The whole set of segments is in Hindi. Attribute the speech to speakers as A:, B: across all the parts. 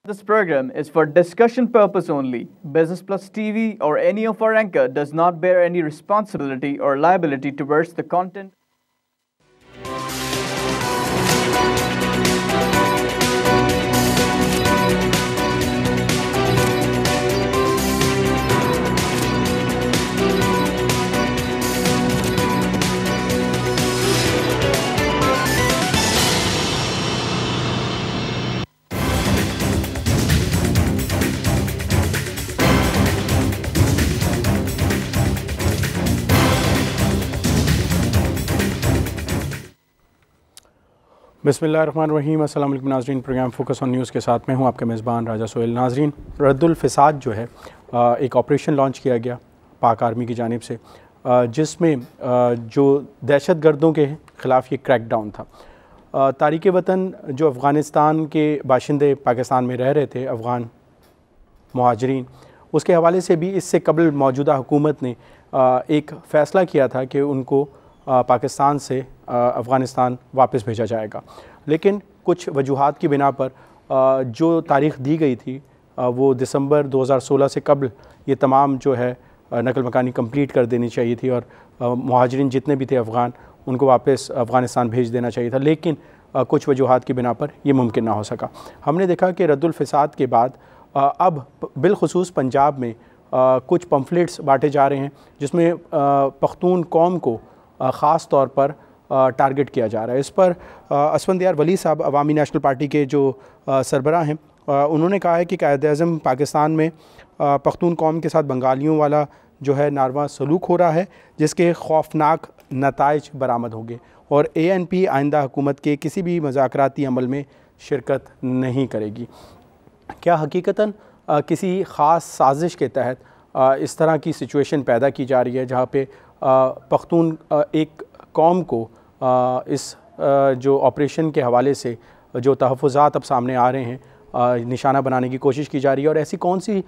A: This program is for discussion purpose only. Business Plus TV or any of our anchor does not bear any responsibility or liability towards the content.
B: बिस्मिल्लाहिर्रहमानिर्रहीम। अस्सलाम वालेकुम नाज़रीन, प्रोग्राम फोकस ऑन न्यूज़ के साथ मैं हूं आपके मेज़बान राजा सोहेल। नाज़रीन, रद्दुल फ़साद जो है एक ऑपरेशन लॉन्च किया गया पाक आर्मी की जानिब से, जिसमें जो दहशतगर्दों के ख़िलाफ़ ये क्रैकडाउन था। तारिक वतन जो अफ़गानिस्तान के बाशिंदे पाकिस्तान में रह रहे थे, अफ़गान मुहाजिरीन, उसके हवाले से भी इससे कबल मौजूदा हुकूमत ने एक फ़ैसला किया था कि उनको पाकिस्तान से अफ़गानिस्तान वापस भेजा जाएगा। लेकिन कुछ वजूहात की बिना पर जो तारीख़ दी गई थी वो दिसंबर 2016 से कबल ये तमाम जो है नकल मकानी कंप्लीट कर देनी चाहिए थी और मुहाजिरीन जितने भी थे अफ़गान उनको वापस अफ़गानिस्तान भेज देना चाहिए था। लेकिन कुछ वजूहात की बिना पर यह मुमकिन ना हो सका। हमने देखा कि रद्दुल फ़साद के बाद अब बिलखुसूस पंजाब में कुछ पम्फलेट्स बांटे जा रहे हैं जिसमें पख्तून कौम को ख़ास तौर पर टारगेट किया जा रहा है। इस पर असफंदियार वली साहब अवामी नेशनल पार्टी के जो सरबराह हैं, उन्होंने कहा है कि कायद-ए-आज़म पाकिस्तान में पख्तून कौम के साथ बंगालियों वाला जो है नारवा सलूक हो रहा है, जिसके खौफनाक नताइज बरामद होंगे और ANP आइंदा हुकूमत के किसी भी मुज़ाकराती अमल में शिरकत नहीं करेगी। क्या हकीकतन किसी ख़ास साजिश के तहत इस तरह की सिचुएशन पैदा की जा रही है जहाँ पे पख्तून एक कौम को इस जो ऑपरेशन के हवाले से जो तहफ़्फ़ुज़ात अब सामने आ रहे हैं निशाना बनाने की कोशिश की जा रही है, और ऐसी कौन सी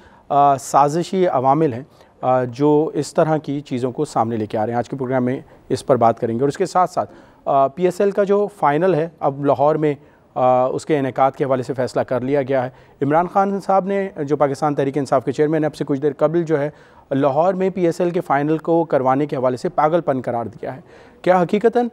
B: साजिशी अवामिल हैं जो इस तरह की चीज़ों को सामने लेके आ रहे हैं? आज के प्रोग्राम में इस पर बात करेंगे। और इसके साथ साथ PSL का जो फ़ाइनल है अब लाहौर में उसके इनेकाद के हवाले से फ़ैसला कर लिया गया है। इमरान खान साहब ने, जो पाकिस्तान तहरीक इंसाफ के चेयरमैन, अब से कुछ देर कबल जो है लाहौर में PSL के फ़ाइनल को करवाने के हवाले से पागलपन करार दिया है। क्या हकीकतन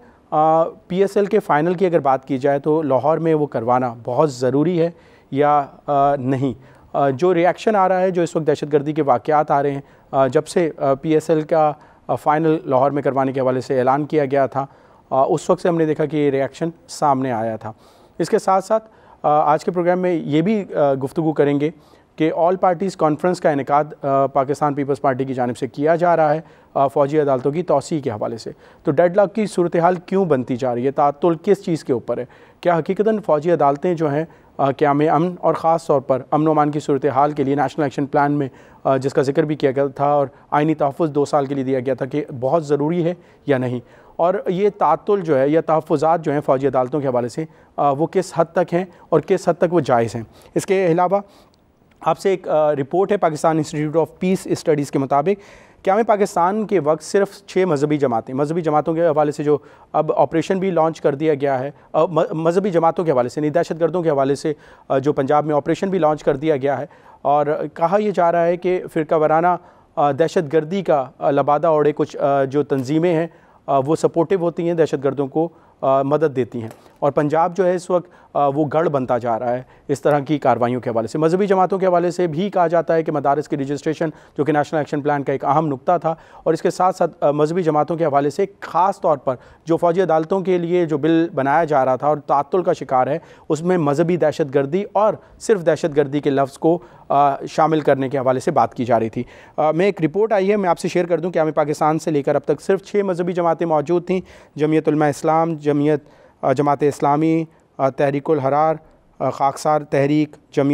B: PSL के फ़ाइनल की अगर बात की जाए तो लाहौर में वो करवाना बहुत ज़रूरी है या नहीं? जो रिएक्शन आ रहा है, जो इस वक्त दहशतगर्दी के वाक़यात आ रहे हैं, जब से PSL का फ़ाइनल लाहौर में करवाने के हवाले से ऐलान किया गया था, उस वक्त से हमने देखा कि ये रिएक्शन सामने आया था। इसके साथ साथ आज के प्रोग्राम में ये भी गुफ्तगू करेंगे कि ऑल पार्टीज़ कॉन्फ्रेंस का इनेकाद पाकिस्तान पीपल्स पार्टी की जानिब से किया जा रहा है फ़ौजी अदालतों की तौसीह के हवाले से। तो डेडलॉक की सूरत हाल क्यों बनती जा रही है? तातुल किस चीज़ के ऊपर है? क्या हकीकतन फ़ौजी अदालतें जो हैं क़याम अमन और ख़ास तौर पर अमन व अमान की सूरत हाल के लिए नेशनल एक्शन प्लान में जिसका जिक्र भी किया गया था और आइनी तहफ़्फ़ुज़ 2 साल के लिए दिया गया था कि बहुत ज़रूरी है या नहीं? और ये तातुल जो है या तहफ़्फ़ुज़ात जो हैं फ़ौजी अदालतों के हवाले से वो किस हद तक हैं और किस हद तक वो जायज़ हैं? इसके अलावा आपसे एक रिपोर्ट है Pakistan Institute of Peace Studies के मुताबिक क़याम पाकिस्तान के वक्त सिर्फ 6 मजहबी जमातों के हवाले से जो अब ऑपरेशन भी लॉन्च कर दिया गया है, मजहबी जमातों के हवाले से नहीं, दहशतगर्दों के हवाले से जो पंजाब में ऑपरेशन भी लॉन्च कर दिया गया है, और कहा यह जा रहा है कि फ़िरका वाराना दहशतगर्दी का लबादा ओढ़े कुछ जो तंजीमें हैं वो सपोर्टिव होती हैं, दहशतगर्दों को मदद देती हैं, और पंजाब जो है इस वक्त वो गढ़ बनता जा रहा है इस तरह की कार्रवाइयों के हवाले से। मजहबी जमातों के हवाले से भी कहा जाता है कि मदारिस की रजिस्ट्रेशन, जो कि नेशनल एक्शन प्लान का एक अहम नुक्ता था, और इसके साथ साथ मजहबी जमातों के हवाले से ख़ास तौर पर जो फ़ौजी अदालतों के लिए जो बिल बनाया जा रहा था और तातुल का शिकार है, उसमें मजहबी दहशतगर्दी और सिर्फ दहशतगर्दी के लफ्ज़ को शामिल करने के हवाले से बात की जा रही थी। मैं एक रिपोर्ट आई है, मैं आपसे शेयर कर दूँ। क़याम पाकिस्तान से लेकर अब तक सिर्फ 6 मजहबी जमातें मौजूद थीं: जमीयत उलमा इस्लाम, जमात इस्लामी, तहरीकुल हरार, खाकसार तहरीक,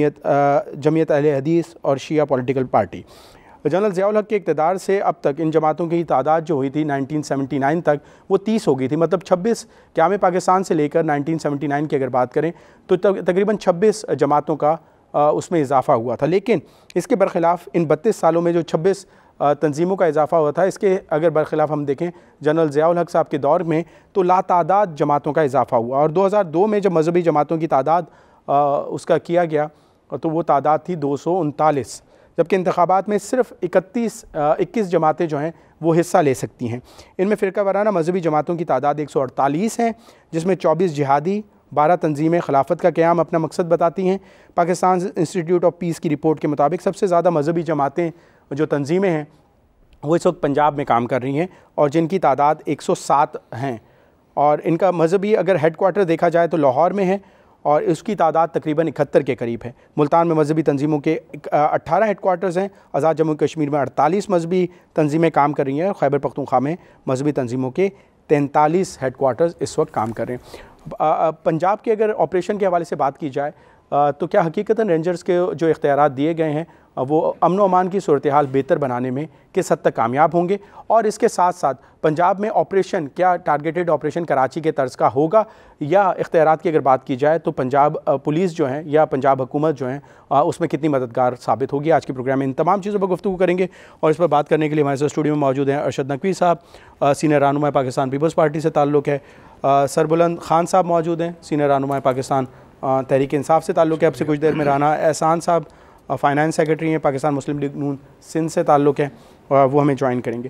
B: जमीयत अहले हदीस और शिया political party. General Ziaul Haq के इक़्तिदार से अब तक इन जमातों की तादाद जो हुई थी 1979 तक वो 30 हो गई थी। मतलब 26 क़याम पाकिस्तान से लेकर 1979 की अगर बात करें तो तकरीबन 26 जमातों का उसमें इजाफ़ा हुआ था। लेकिन इसके बरख़िलाफ़ इन 32 सालों में जो 26 तंजीमों का इजाफ़ा हुआ था, इसके अगर बरख़िलाफ़ हम देखें जनरल ज़ियाउल हक़ साहब के दौर में तो लातादाद जमातों का इजाफ़ा हुआ। और 2002 में जब मजहबी जमातों की तादाद उसका किया गया तो वो तादाद थी 239, जबकि इंतखाबात में सिर्फ 21 जमातें जो हैं वो हिस्सा ले सकती हैं। इनमें फ़िरका वाराना मजहबी जमातों की तादाद 148 हैं, जिसमें 24 जिहादी, 12 तंजीमें खिलाफत का क़याम अपना मकसद बताती हैं। पाकिस्तान इंस्टीट्यूट ऑफ पीस की रिपोर्ट के मुताबिक सबसे ज़्यादा मजहबी जमातें जो तंजीमें हैं वो इस वक्त पंजाब में काम कर रही हैं और जिनकी तादाद 107 हैं। और इनका मजहबी अगर हेड क्वार्टर देखा जाए तो लाहौर में है और उसकी तादाद तकरीबन 71 के करीब है। मुल्तान में मजहबी तंजीमों के 18 हेड क्वार्टर्स हैं। आज़ाद जम्मू कश्मीर में 48 मजहबी तंजीमें काम कर रही हैं। खैबर पख्तूनख्वा में मजहबी तंजीमों के 43 हेड क्वार्टर्स इस वक्त काम कर रहे हैं। पंजाब के अगर ऑपरेशन के हवाले से बात की जाए तो क्या हकीकतन रेंजर्स के जो इख्तियारात दिए गए हैं वो अमन व अमान की सूरत हाल बेहतर बनाने में किस हद तक कामयाब होंगे? और इसके साथ साथ पंजाब में ऑपरेशन क्या टारगेटेड ऑपरेशन कराची के तर्ज का होगा, या इख्तियारात की अगर बात की जाए तो पंजाब पुलिस जो है या पंजाब हुकूमत जो है उसमें कितनी मददगार साबित होगी? आज के प्रोग्राम में इन तमाम चीज़ों पर गुफ्तगू करेंगे और इस पर बात करने के लिए हमारे साथ स्टूडियो में मौजूद हैं अरशद नकवी साहब, सीनियर रहनुमा पाकिस्तान पीपल्स पार्टी से ताल्लुक़ है। सरबुलंद खान साहब मौजूद हैं, सीनियर रहनुमा पाकिस्तान तहरीक इंसाफ से ताल्लुक़ है, अब से कुछ देर में राना एहसान साहब फ़ाइनेंस सेक्रेटरी हैं, पाकिस्तान मुस्लिम लीग नून सिंध से ताल्लुक़ है, वो हमें ज्वाइन करेंगे।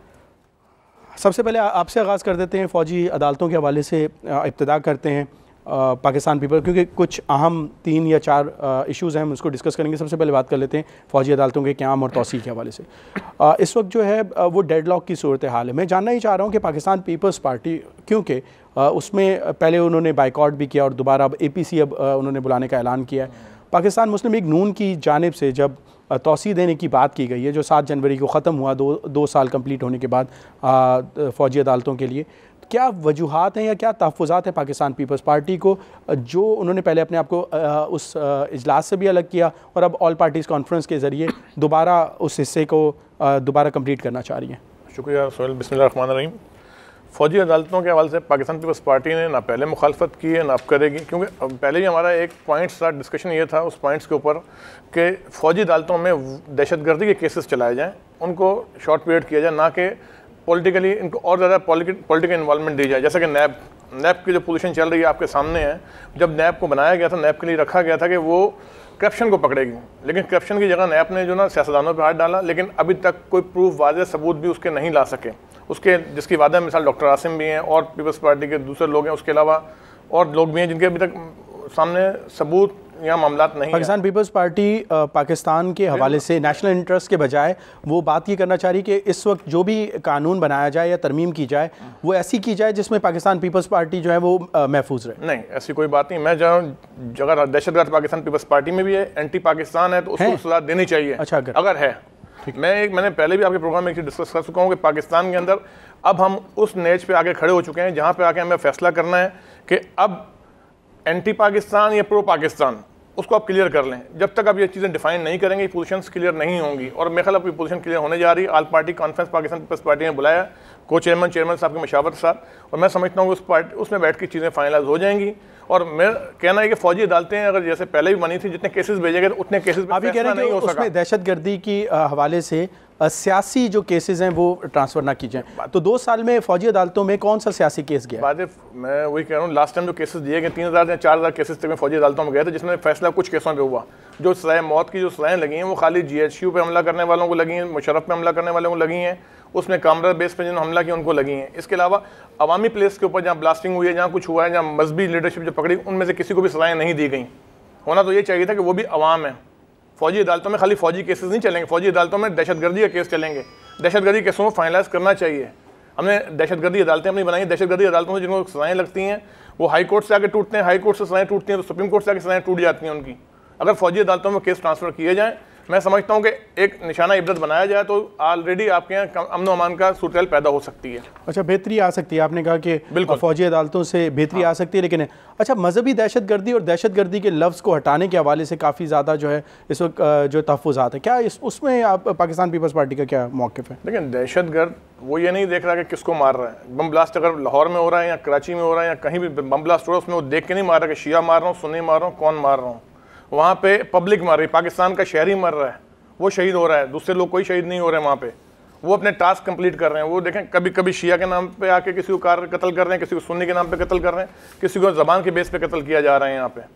B: सबसे पहले आपसे आगाज़ कर देते हैं, फ़ौजी अदालतों के हवाले से इब्तिदा करते हैं पाकिस्तान पीपल, क्योंकि कुछ अहम 3 या 4 इश्यूज़ हैं, हम उसको डिस्कस करेंगे। सबसे पहले बात कर लेते हैं फ़ौजी अदालतों के क़याम और तौसीक़ के हवाले से। इस वक्त जो है वो डेडलॉक की सूरत हाल है। मैं जानना ही चाह रहा हूँ कि पाकिस्तान पीपल्स पार्टी, क्योंकि उसमें पहले उन्होंने बाइकआउट भी किया और दोबारा अब APC अब उन्होंने बुलाने का ऐलान किया है। पाकिस्तान मुस्लिम लीग नून की जानिब से जब तौसीक़ देने की बात की गई है, जो 7 जनवरी को ख़त्म हुआ, दो साल कंप्लीट होने के बाद फ़ौजी अदालतों के लिए, क्या वजूहात हैं या क्या तहफ़्फ़ुज़ात हैं पाकिस्तान पीपल्स पार्टी को, जो उन्होंने पहले अपने आप को उस इजलास से भी अलग किया और अब ऑल पार्टीज़ कॉन्फ्रेंस के ज़रिए दोबारा उस हिस्से को दोबारा कंप्लीट करना चाह रही हैं?
C: शुक्रिया सोहेल। बिस्मिल्लाहिर्रहमानिर्रहीम। फ़ौजी अदालतों के हवाले से पाकिस्तान पीपल्स पार्टी ने ना पहले मुखालफत की है ना अब करेगी, क्योंकि पहले ही हमारा एक पॉइंट था, डिस्कशन ये था उस पॉइंट्स के ऊपर कि फ़ौजी अदालतों में दहशतगर्दी के केसेस चलाए जाएँ, उनको शॉर्ट पीरियड किया जाए, ना कि पॉलिटिकली इनको और ज़्यादा पॉलिटिकल इन्वॉल्वमेंट दी जाए। जैसे कि नैब की जो पोजीशन चल रही है आपके सामने है, जब नैब को बनाया गया था, नैब के लिए रखा गया था कि वो करप्शन को पकड़ेगी, लेकिन करप्शन की जगह नैब ने जो ना सियासतदानों पर हाथ डाला, लेकिन अभी तक कोई प्रूफ वाज़ेह सबूत भी उसके नहीं ला सके। उसके जिसकी वादा मिसाल डॉक्टर आसिम भी हैं और पीपल्स पार्टी के दूसरे लोग हैं, उसके अलावा और लोग भी हैं जिनके अभी तक सामने सबूत या मामलात नहीं।
B: पाकिस्तान पीपल्स पार्टी पाकिस्तान के हवाले से नेशनल इंटरेस्ट के बजाय वो बात ये करना चाह रही कि इस वक्त जो भी कानून बनाया जाए या तरमीम की जाए वो ऐसी की जाए जिसमें पाकिस्तान पीपल्स पार्टी जो है वो महफूज रहे।
C: नहीं, ऐसी कोई बात नहीं। मैं जगह दहशतगर्द पाकिस्तान पीपल्स पार्टी में भी है, एंटी पाकिस्तान है, तो उसको सजा देनी चाहिए।
B: अच्छा,
C: अगर है। मैंने पहले भी आपके प्रोग्राम में डिस्कस कर चुका हूँ कि पाकिस्तान के अंदर अब हम उस नेज पे आके खड़े हो चुके हैं जहाँ पे आके हमें फैसला करना है कि अब एंटी पाकिस्तान या प्रो पाकिस्तान, उसको आप क्लियर कर लें। जब तक आप ये चीज़ें डिफाइन नहीं करेंगे, पोजीशंस क्लियर नहीं होंगी, और मेरे ख्याल अब पोजीशन क्लियर होने जा रही है। All party conference Pakistan Peoples Party ने बुलाया, चेयरमैन साहब की मशावरत के साथ, और मैं समझता हूँ कि उसमें बैठ के चीज़ें फाइनलाइज हो जाएंगी। और मैं कहना है कि फ़ौजी अदालतें अगर जैसे पहले भी बनी थी, जितने केसेस भेजे गए उतने केसेस
B: आप ये कह रहे हैं कि उसमें दहशतगर्दी की हवाले से सियासी जो केसेस हैं वो ट्रांसफ़र ना की जाए, तो 2 साल में फ़ौजी अदालतों में कौन सा सियासी केस गया?
C: मैं वही कह रहा हूँ, लास्ट टाइम जो केसेस दिए गए 3000 या 4000 केसेस तक में फ़ौजी अदालतों में गए थे, जिसमें फैसला कुछ केसों पे हुआ। जो सज़ाए मौत की जो सज़ाएँ लगी हैं वो खाली GHQ पे हमला करने वालों को लगी हैं, मुशर्रफ पे हमला करने वालों को लगी हैं, उसमें कामरा बेस पे जिन्होंने हमला किया उनको लगी हैं। इसके अलावा अवामी प्लेस के ऊपर जहाँ ब्लास्टिंग हुई है, जहाँ कुछ हुआ है, जहाँ मजहबी लीडरशिप जो पकड़ी, उनमें से किसी को भी सज़ाएँ नहीं दी गई। होना तो ये चाहिए था कि वो भी अवाम है। फ़ौजी अदालतों में खाली फ़ौजी केसेस नहीं चलेंगे, फ़ौजी अदालतों में दहशतगर्दी के केस चलेंगे। दहशतगर्दी केसों को फाइनलाइज करना चाहिए। हमने दहशतगर्दी अदालतें अपनी बनाई। दहशतगर्दी अदालतों में जिनको सज़ाएँ लगती हैं वो हाई कोर्ट से आके टूटते हैं, हाई कोर्ट से सज़ाएँ टूटती हैं तो सुप्रीम कोर्ट से आके सज़ाएँ टूट जाती हैं उनकी। अगर फ़ौजी अदालतों में केस ट्रांसफ़र किए जाएँ, मैं समझता हूँ कि एक निशाना इबरत बनाया जाए तो ऑलरेडी आपके यहाँ अमन अमान का सूरत पैदा हो सकती है।
B: अच्छा, बेहतरी आ सकती है। आपने कहा कि बिल्कुल फ़ौजी अदालतों से बेहतरी आ सकती है, लेकिन अच्छा, मजहबी दहशतगर्दी और दहशतगर्दी के लफ्ज़ को हटाने के हवाले से काफ़ी ज़्यादा जो है इस वक्त जो तहफ़्फ़ुज़ात है, क्या उसमें आप पाकिस्तान पीपल्स पार्टी का क्या मौक़िफ़ है?
C: लेकिन दहशतगर्द वो ये नहीं देख रहा कि किसको मार रहा है। बम ब्लास्ट अगर लाहौर में हो रहा है या कराची में हो रहा है या कहीं भी बम ब्लास्ट हो रहा है, उसमें वो देख के नहीं मार रहा कि शिया मार रहा हूँ, सुन्नी मार रहा हूँ, कौन मार रहा हूँ। वहाँ पे पब्लिक मार रही, पाकिस्तान का शहरी मर रहा है, वो शहीद हो रहा है, दूसरे लोग कोई शहीद नहीं हो रहे हैं। वहाँ पे वो अपने टास्क कंप्लीट कर रहे हैं। वो देखें, कभी कभी शिया के नाम पे आके किसी को कत्ल कर रहे हैं, किसी को सुन्नी के नाम पे कत्ल कर रहे हैं, किसी को ज़बान के बेस पे कत्ल किया जा रहा है। यहाँ पे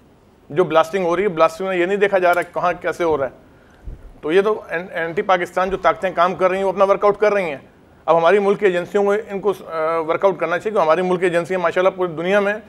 C: जो ब्लास्टिंग हो रही है, ब्लास्टिंग में ये नहीं देखा जा रहा है कहाँ कैसे हो रहा है। तो ये तो एंटी पाकिस्तान जो ताकतें काम कर रही हैं वो अपना वर्कआउट कर रही हैं। अब हमारी मुल्क की एजेंसियों को इनको वर्कआउट करना चाहिए, क्योंकि हमारी मुल्क की एजेंसियाँ माशाल्लाह पूरी दुनिया में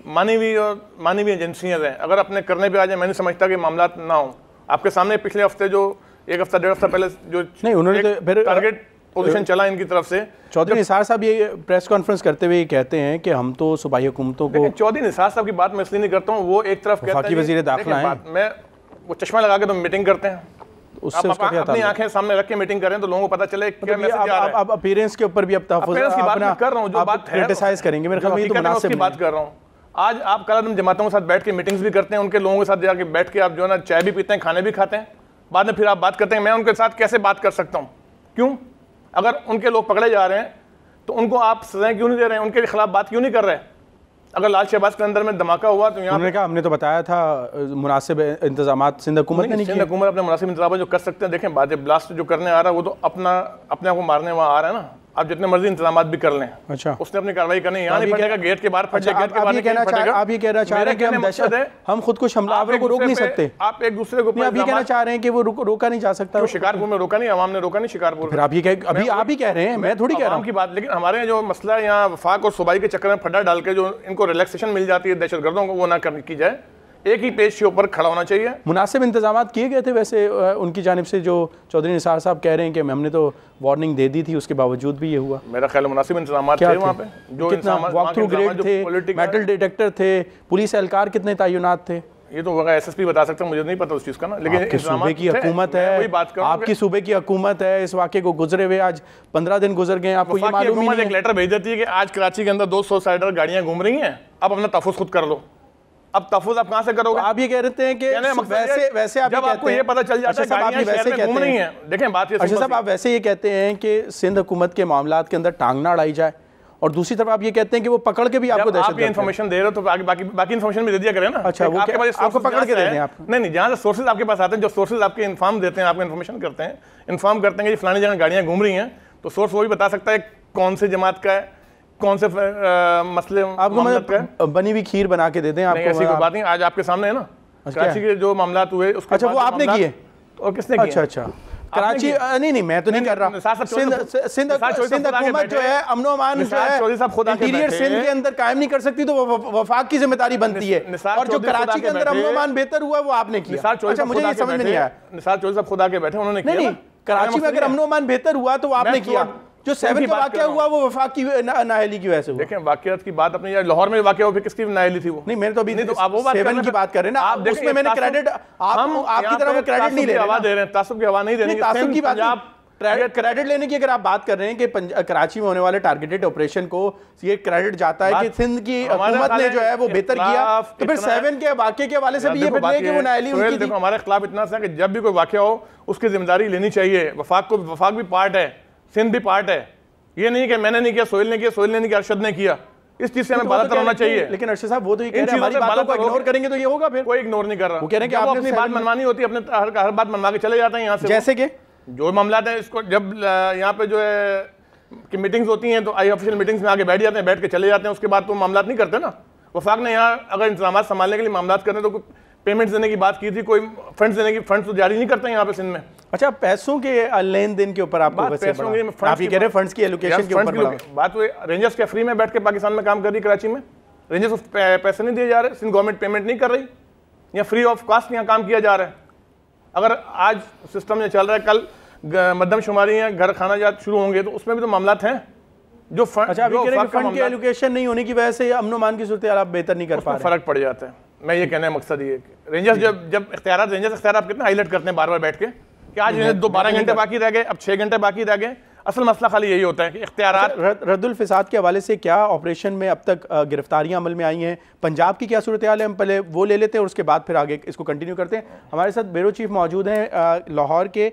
C: मानवीय एजेंसियाँ हैं। अगर अपने करने पे आ जाए, मैं नहीं समझता कि मामला ना हो। आपके सामने पिछले हफ्ते जो एक हफ्ता डेढ़ हफ्ता पहले जो
B: नहीं उन्होंने तो फिर
C: टारगेट पोजीशन चला इनकी तरफ से।
B: चौधरी निसार साहब ये प्रेस कॉन्फ्रेंस करते हुए कहते हैं कि हम तो सूबाई हुकूमतों को,
C: चौधरी निसार साहब की बात मैं इसलिए नहीं करता हूँ, वो एक तरफ
B: वफाकी वज़ीर दाखिला हैं,
C: मैं वो चश्मा लगा के तो मीटिंग करते हैं,
B: उससे
C: आप अपनी आंखें सामने रख के मीटिंग करें तो लोगों को पता चले क्या मैसेज आ रहा है।
B: अब अपीयरेंस के ऊपर भी अब तहफ़्फ़ुज़
C: की बात मैं कर रहा हूँ, जो बात है
B: क्रिटिसाइज करेंगे, मेरे ख्याल में ये तो मुनासिब
C: की बात कर रहा हूँ। आज आप कल जमातों के साथ बैठ के मीटिंग्स भी करते हैं, उनके लोगों के साथ जाके बैठ के आप जो है ना चाय भी पीते हैं, खाने भी खाते हैं, बाद में फिर आप बात करते हैं मैं उनके साथ कैसे बात कर सकता हूँ। क्यों? अगर उनके लोग पकड़े जा रहे हैं तो उनको आप सजाएं क्यों नहीं दे रहे हैं, उनके खिलाफ बात क्यों नहीं कर रहे हैं? अगर लाल शहबाज के अंदर में धमाका हुआ तो यहाँ
B: उन्होंने कहा हमने तो बताया था मुनासिब इंतजामात सिंध हुकूमत ने नहीं किया।
C: सिंध हुकूमत अपने मुनासिब इंतजाम जो कर सकते हैं। देखें बात ब्लास्ट जो करने आ रहा है वो तो अपने आप को मारने वहाँ आ रहा है ना, आप जितने मर्जी इंतजाम भी कर लें।
B: अच्छा,
C: उसने अपनी कार्रवाई करनी, यहाँ नहीं फटेगा, गेट के बाहर फटेगा, गेट के बाहर नहीं फटेगा।
B: आप ये कहना चाह रहे हैं कि हम दहशत है, हम खुद को हमलावरों को रोक नहीं सकते।
C: आप एक दूसरे को
B: आप ये कहना चाह रहे हैं कि वो रोका नहीं जा सकता।
C: शिकारपुर में रोका नहीं, अवाम ने रोका नहीं शिकारपुर।
B: फिर आप ये अभी आप ही कह रहे हैं, मैं थोड़ी कह रहा हूँ
C: की बात। लेकिन हमारे जो मसला है यहाँ वफाक और सूबाई के चक्कर में फड्डा डाल के जो इनको रिलैक्सेशन मिल जाती है दहशतगर्दों को, वो ना करनी की जाए, एक ही पेज के ऊपर खड़ा होना चाहिए।
B: मुनासिब इंतजाम किए गए थे वैसे उनकी जानिब से, जो चौधरी निसार साहब कह रहे हैं कि हमने तो वार्निंग दे दी थी, उसके बावजूद भी ये हुआ।
C: मेरा ख्याल मुनासिब इंतजाम थे वहाँ पे, जो
B: कितना वॉक थ्रू ग्रेड थे, मेटल डिटेक्टर थे, पुलिस एहलकार कितने तैनात थे,
C: ये तो एसएसपी बता सकता है, मुझे नहीं पता उस चीज़ का ना। लेकिन
B: सूबे की हुकूमत है, आपकी सूबे की हुकूमत है, इस वाक़े को गुजरे हुए आज 15 दिन गुजर गए, आपको ये मालूम ही नहीं है।
C: एक लेटर भेज देती है कि आज कराची के अंदर 200 साइडर गाड़ियाँ घूम रही हैं, आप अपना तहफ़्फ़ुज़ खुद कर लो। अब तहफ़्फ़ुज़ आप कहाँ से करोगे?
B: आप ये कह रहे हैं कि वैसे आप
C: जब आपको ये पता चल जाता है गाड़ियाँ शहर में घूम रही हैं। देखें बात ये
B: साहब, आप वैसे ये कहते हैं कि सिंध हुकूमत के मामलात के अंदर टांग ना अड़ाई जाए, और दूसरी तरफ आप ये कहते हैं कि वो पकड़ के भी आपको
C: आप ये इन्फॉर्मेशन दे रहे हो तो बाकी इन्फॉर्मेशन भी दे दिया करें ना।
B: अच्छा, वो आपको पकड़ के दे दें आप?
C: नहीं, जहाँ से सोर्सेज आपके पास आते हैं, जो सोर्सेज आपके इन्फॉर्म देते हैं, आपको इन्फॉर्मेशन करते हैं, इन्फॉर्म करते हैं कि फलानी जगह गाड़ियाँ घूम रही हैं, तो सोर्स वो भी बता सकता है कौन से जमात का है, कौन से मसले
B: आपको मतलब बनी हुई खीर बना के दे दें आपको।
C: ऐसी कोई बात नहीं, आज आपके सामने है ना कराची के जो मामला हुए उसके।
B: अच्छा, वो आपने किए
C: और किसने किए?
B: अच्छा, कराची नहीं मैं तो नहीं कर रहा। सिंध हुकूमत जो है अमन अमान जो है इंटीरियर सिंध के अंदर कायम नहीं कर सकती, तो वफाक की जिम्मेदारी बनती है, और जो कराची के अंदर अमन अमान बेहतर हुआ वो आपने किया। अच्छा, मुझे ये समझ में नहीं आया।
C: निसार चौधरी साहब खुदा के बैठे, उन्होंने
B: नहीं, कराची में अगर अमन अमान बेहतर हुआ तो आपने किया, जो 7 का वाकया हुआ वो वफाक की नाअहली की वजह से हुआ।
C: देखें वाकयात की बात अपनी, यार लाहौर में वाकया हुआ, फिर किसकी नाअहली थी वो?
B: नहीं, मैंने तो अभी नहीं, तो आप वो 7 की बात कर रहे हैं ना, आप उसमें मैंने क्रेडिट आपकी तरफ क्रेडिट नहीं ले रहे,
C: हवा दे रहे हैं, तासुब की हवा नहीं देनी।
B: तासुब की बात, क्रेडिट लेने की अगर आप बात कर रहे हैं कि कराची में होने वाले टारगेटेड ऑपरेशन को ये क्रेडिट जाता है कि सिंध की हुकूमत ने जो है वो बेहतर किया, तो फिर 7 के वाकये के हवाले से भी ये बदले कि वो नाअहली उनकी थी।
C: देखो हमारे खिलाफ इतना सा कि जब भी कोई वाकया हो उसकी जिम्मेदारी लेनी चाहिए। वफाक भी पार्ट है, सिंध भी पार्ट है। ये नहीं कि मैंने नहीं किया, सोहेल ने किया, सोहेल ने नहीं किया, अरशद ने किया। इस चीज से हमें बात होना चाहिए।
B: लेकिन अर्शद साहब वो तो ये कह रहे हैं हमारी बातों को इग्नोर करेंगे तो ये होगा, फिर
C: कोई इग्नोर नहीं कर रहा।
B: वो कह रहे हैं कि
C: आपने अपनी बात मनवानी होती है, अपने हर बात मनवा के चले जाते हैं यहाँ से।
B: जैसे कि
C: जो मामला है इसको जब यहाँ पे जो है कि मीटिंग्स होती हैं तो आई ऑफिशियल मीटिंग्स में आके बैठ जाते हैं, बैठ के चले जाते हैं, उसके बाद तो मामला नहीं करते ना। वफाक ने यहाँ अगर इंतजाम संभालने के लिए मामला करने तो पेमेंट्स देने की बात की थी, कोई फंड्स देने की, फंड्स तो जारी नहीं करते यहाँ पे सिंध में।
B: अच्छा, पैसों के लेन देन के ऊपर आपको आप ये कह रहे हैं फंड्स की एलोकेशन के ऊपर
C: बात हुई। रेंजर्स क्या फ्री में बैठ के पाकिस्तान में काम कर रही कराची में? रेंजर्स को पैसे नहीं दिए जा रहे, सिंध गवर्नमेंट पेमेंट नहीं कर रही, या फ्री ऑफ कॉस्ट यहाँ काम किया जा रहा है। अगर आज सिस्टम में चल रहा है, कल मद्दमशुमारी या घर खाना जात शुरू होंगे तो उसमें भी तो मामला हैं जो फंड।
B: अच्छा, अभी कह रहे हैं कि फंड की एलोकेशन नहीं होने की वजह से अमन अमान की सूरत आप बेहतर नहीं कर पा रहे,
C: फर्क पड़ जाता है। मैं ये कहने का मकसद ये रेंजर्स जब रेंजर्स आप कितने हाईलाइट करते हैं बार बार बैठ के कि आज 12 घंटे बाकी रह गए, अब 6 घंटे बाकी रह गए। असल मसला खाली यही होता है कि इख्तियारात।
B: रद्दुल फिसाद के हवाले से क्या ऑपरेशन में अब तक गिरफ्तारियां अमल में आई हैं? पंजाब की क्या सूरत हाल है? हम पहले वो ले लेते हैं और उसके बाद फिर आगे इसको कंटिन्यू करते हैं। हमारे साथ ब्यूरो चीफ मौजूद हैं लाहौर के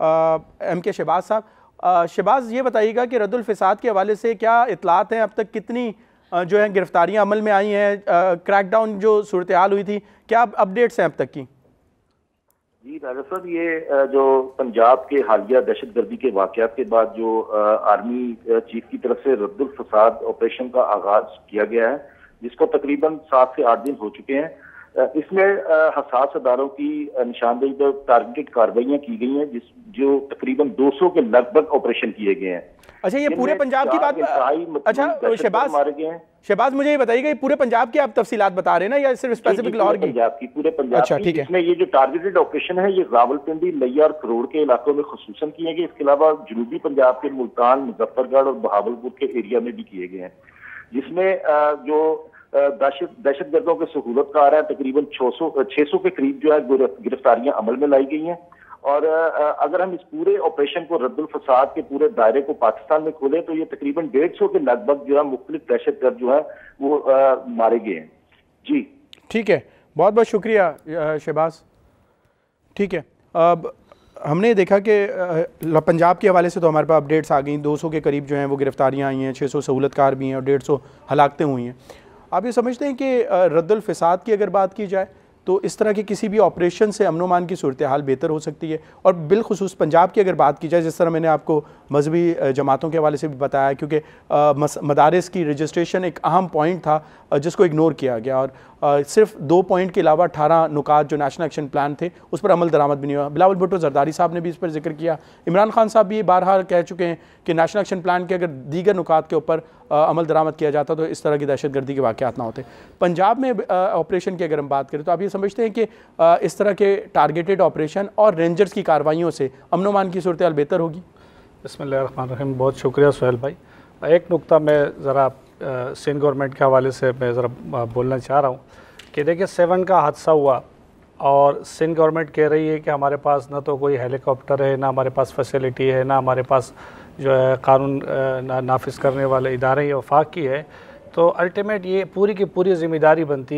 B: MK शहबाज साहब। शहबाज, ये बताइएगा कि रद्दुल फिसाद के हवाले से क्या इतलात हैं, अब तक कितनी जो है गिरफ्तारियां अमल में आई हैं, क्रैकडाउन जो सूरत हाल हुई थी, क्या अपडेट्स हैं अब तक की?
D: जी राजा साहब, ये जो पंजाब के हालिया दहशतगर्दी के वाकयात के बाद जो आर्मी चीफ की तरफ से रद्दुल फसाद ऑपरेशन का आगाज किया गया है, जिसको तकरीबन 7 से 8 दिन हो चुके हैं, इसमें हसास अदारों की निशानदेही पर टारगेटेड कार्रवाइयां की गई हैं, जो तकरीबन 200 के लगभग ऑपरेशन किए गए हैं।
B: अच्छा, ये पूरे पंजाब की बात, अच्छा शहबाज मुझे ये बताइएगा, ये पूरे पंजाब की आप तफसीलात बता रहे हैं ना, या सिर्फ स्पेसिफिक लाहौर की?
D: पंजाब की, पूरे पंजाब
B: अच्छा,
D: की।
B: ठीक है।
D: इसमें ये जो टारगेटेड ऑपरेशन है ये रावलपिंडी, लिया और करोड़ के इलाकों में खुसूसन किए गए। इसके अलावा जनूबी पंजाब के मुल्तान, मुजफ्फरगढ़ और बहावलपुर के एरिया में भी किए गए हैं, जिसमें जो दहशतगर्दों के सहूलतकार हैं तकरीबन 600 के करीब जो है गिरफ्तारियां अमल में लाई गई हैं। और अगर हम इस पूरे ऑपरेशन को रद्दुल फसाद के पूरे दायरे को पाकिस्तान में खोलें तो ये तकरीबन 150 के लगभग जो है मुख्तलिफ दहशतगर्द जो है वो मारे गए हैं। जी
B: ठीक है, बहुत बहुत शुक्रिया शहबाज। ठीक है, अब हमने देखा कि पंजाब के हवाले से तो हमारे पास अपडेट्स आ गई, 200 के करीब जो हैं वो गिरफ्तारियां आई हैं, 600 सहूलतकार भी हैं और 150 हलाकतें हुई हैं। आप ये समझते हैं कि रद्दुल फसाद की अगर बात की जाए तो इस तरह के किसी भी ऑपरेशन से अमन मान की सूरत हाल बेहतर हो सकती है? और बिलखुसूस पंजाब की अगर बात की जाए, जिस तरह मैंने आपको मजहबी जमातों के हवाले से भी बताया, क्योंकि मदारिस की रजिस्ट्रेशन एक अहम पॉइंट था जिसको इग्नोर किया गया, और सिर्फ 2 पॉइंट के अलावा 18 नुकात जो नेशनल एक्शन प्लान थे उस पर अमल दरामद भी नहीं हुआ। बिलावल भुट्टो जरदारी साहब ने भी इस पर जिक्र किया, इमरान खान साहब भी बारहा कह चुके हैं कि नेशनल एक्शन प्लान के अगर दीगर नुकात के ऊपर अमल दरामद किया जाता तो इस तरह की दहशतगर्दी के वाक़यात ना होते। पंजाब में ऑपरेशन की अगर हम बात करें तो आप ये समझते हैं कि इस तरह के टारगेटेड ऑपरेशन और रेंजर्स की कार्रवाइयों से अमन मान की सूरत हाल बेहतर होगी?
E: बिस्मिल्लाहिर्रहमानिर्रहीम, बहुत शुक्रिया सोहेल भाई। एक नुक्ता मैं ज़रा सिंध गवर्नमेंट के हवाले से मैं ज़रा बोलना चाह रहा हूँ कि देखिए 7 का हादसा हुआ और सिंध गवर्नमेंट कह रही है कि हमारे पास ना तो कोई हेलीकॉप्टर है, ना हमारे पास फैसिलिटी है, ना हमारे पास जो है कानून नाफिज करने वाले इदारे ये वफाक की है। तो अल्टीमेट ये पूरी की पूरी ज़िम्मेदारी बनती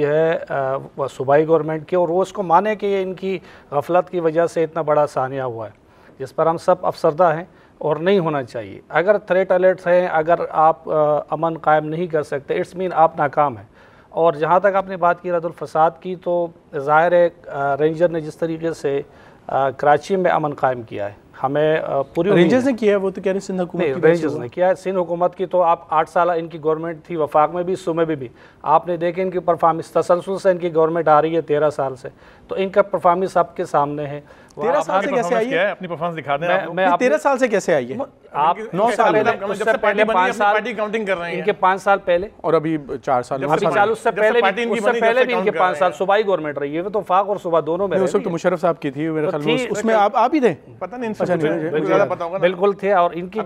E: है सूबाई गवर्नमेंट की, और वो उसको माने कि ये इनकी गफलत की वजह से इतना बड़ा सानिया हुआ है जिस पर हम सब अफसरदा हैं और नहीं होना चाहिए। अगर थ्रेट अलर्ट्स हैं, अगर आप अमन कायम नहीं कर सकते, इट्स मीन आप नाकाम हैं। और जहाँ तक आपने बात की रद्दुल फसाद की, तो ज़ाहिर है रेंजर ने जिस तरीके से कराची में अमन कायम किया है, हमें पूरी
B: रेंजर्स ने किया है, वो तो कह रहे सिंध हुकूमत की,
E: रेंजर्स ने किया है। सिंध हुकूमत की तो आप 8 साल इनकी गवर्नमेंट थी, वफाक में भी, सूबे में भी। आपने देखे इनकी परफॉर्मेंस तसलसल से इनकी गवर्नमेंट आ रही है 13 साल से, तो इनका परफॉर्मेंस आपके सामने है।
B: 13 साल से कैसे आई है?
C: अपनी परफॉर्मेंस दिखा दें।
B: मैं 13 साल से कैसे आई है?
E: आप 9 साल पहले, उससे पहले 5 साल
C: काउंटिंग कर रहे हैं
E: इनके 5 साल पहले, और
B: अभी 4 साल
E: उससे पहले भी इनके 5 साल सूबाई गवर्नमेंट रही है। वो तो वफाक और सूबा दोनों में,
B: उस वक्त मुशर्रफ साहब की थी मेरे ख्याल में, उसमें आप भी थे,
C: पता नहीं,
E: बिल्कुल थे। और इनकी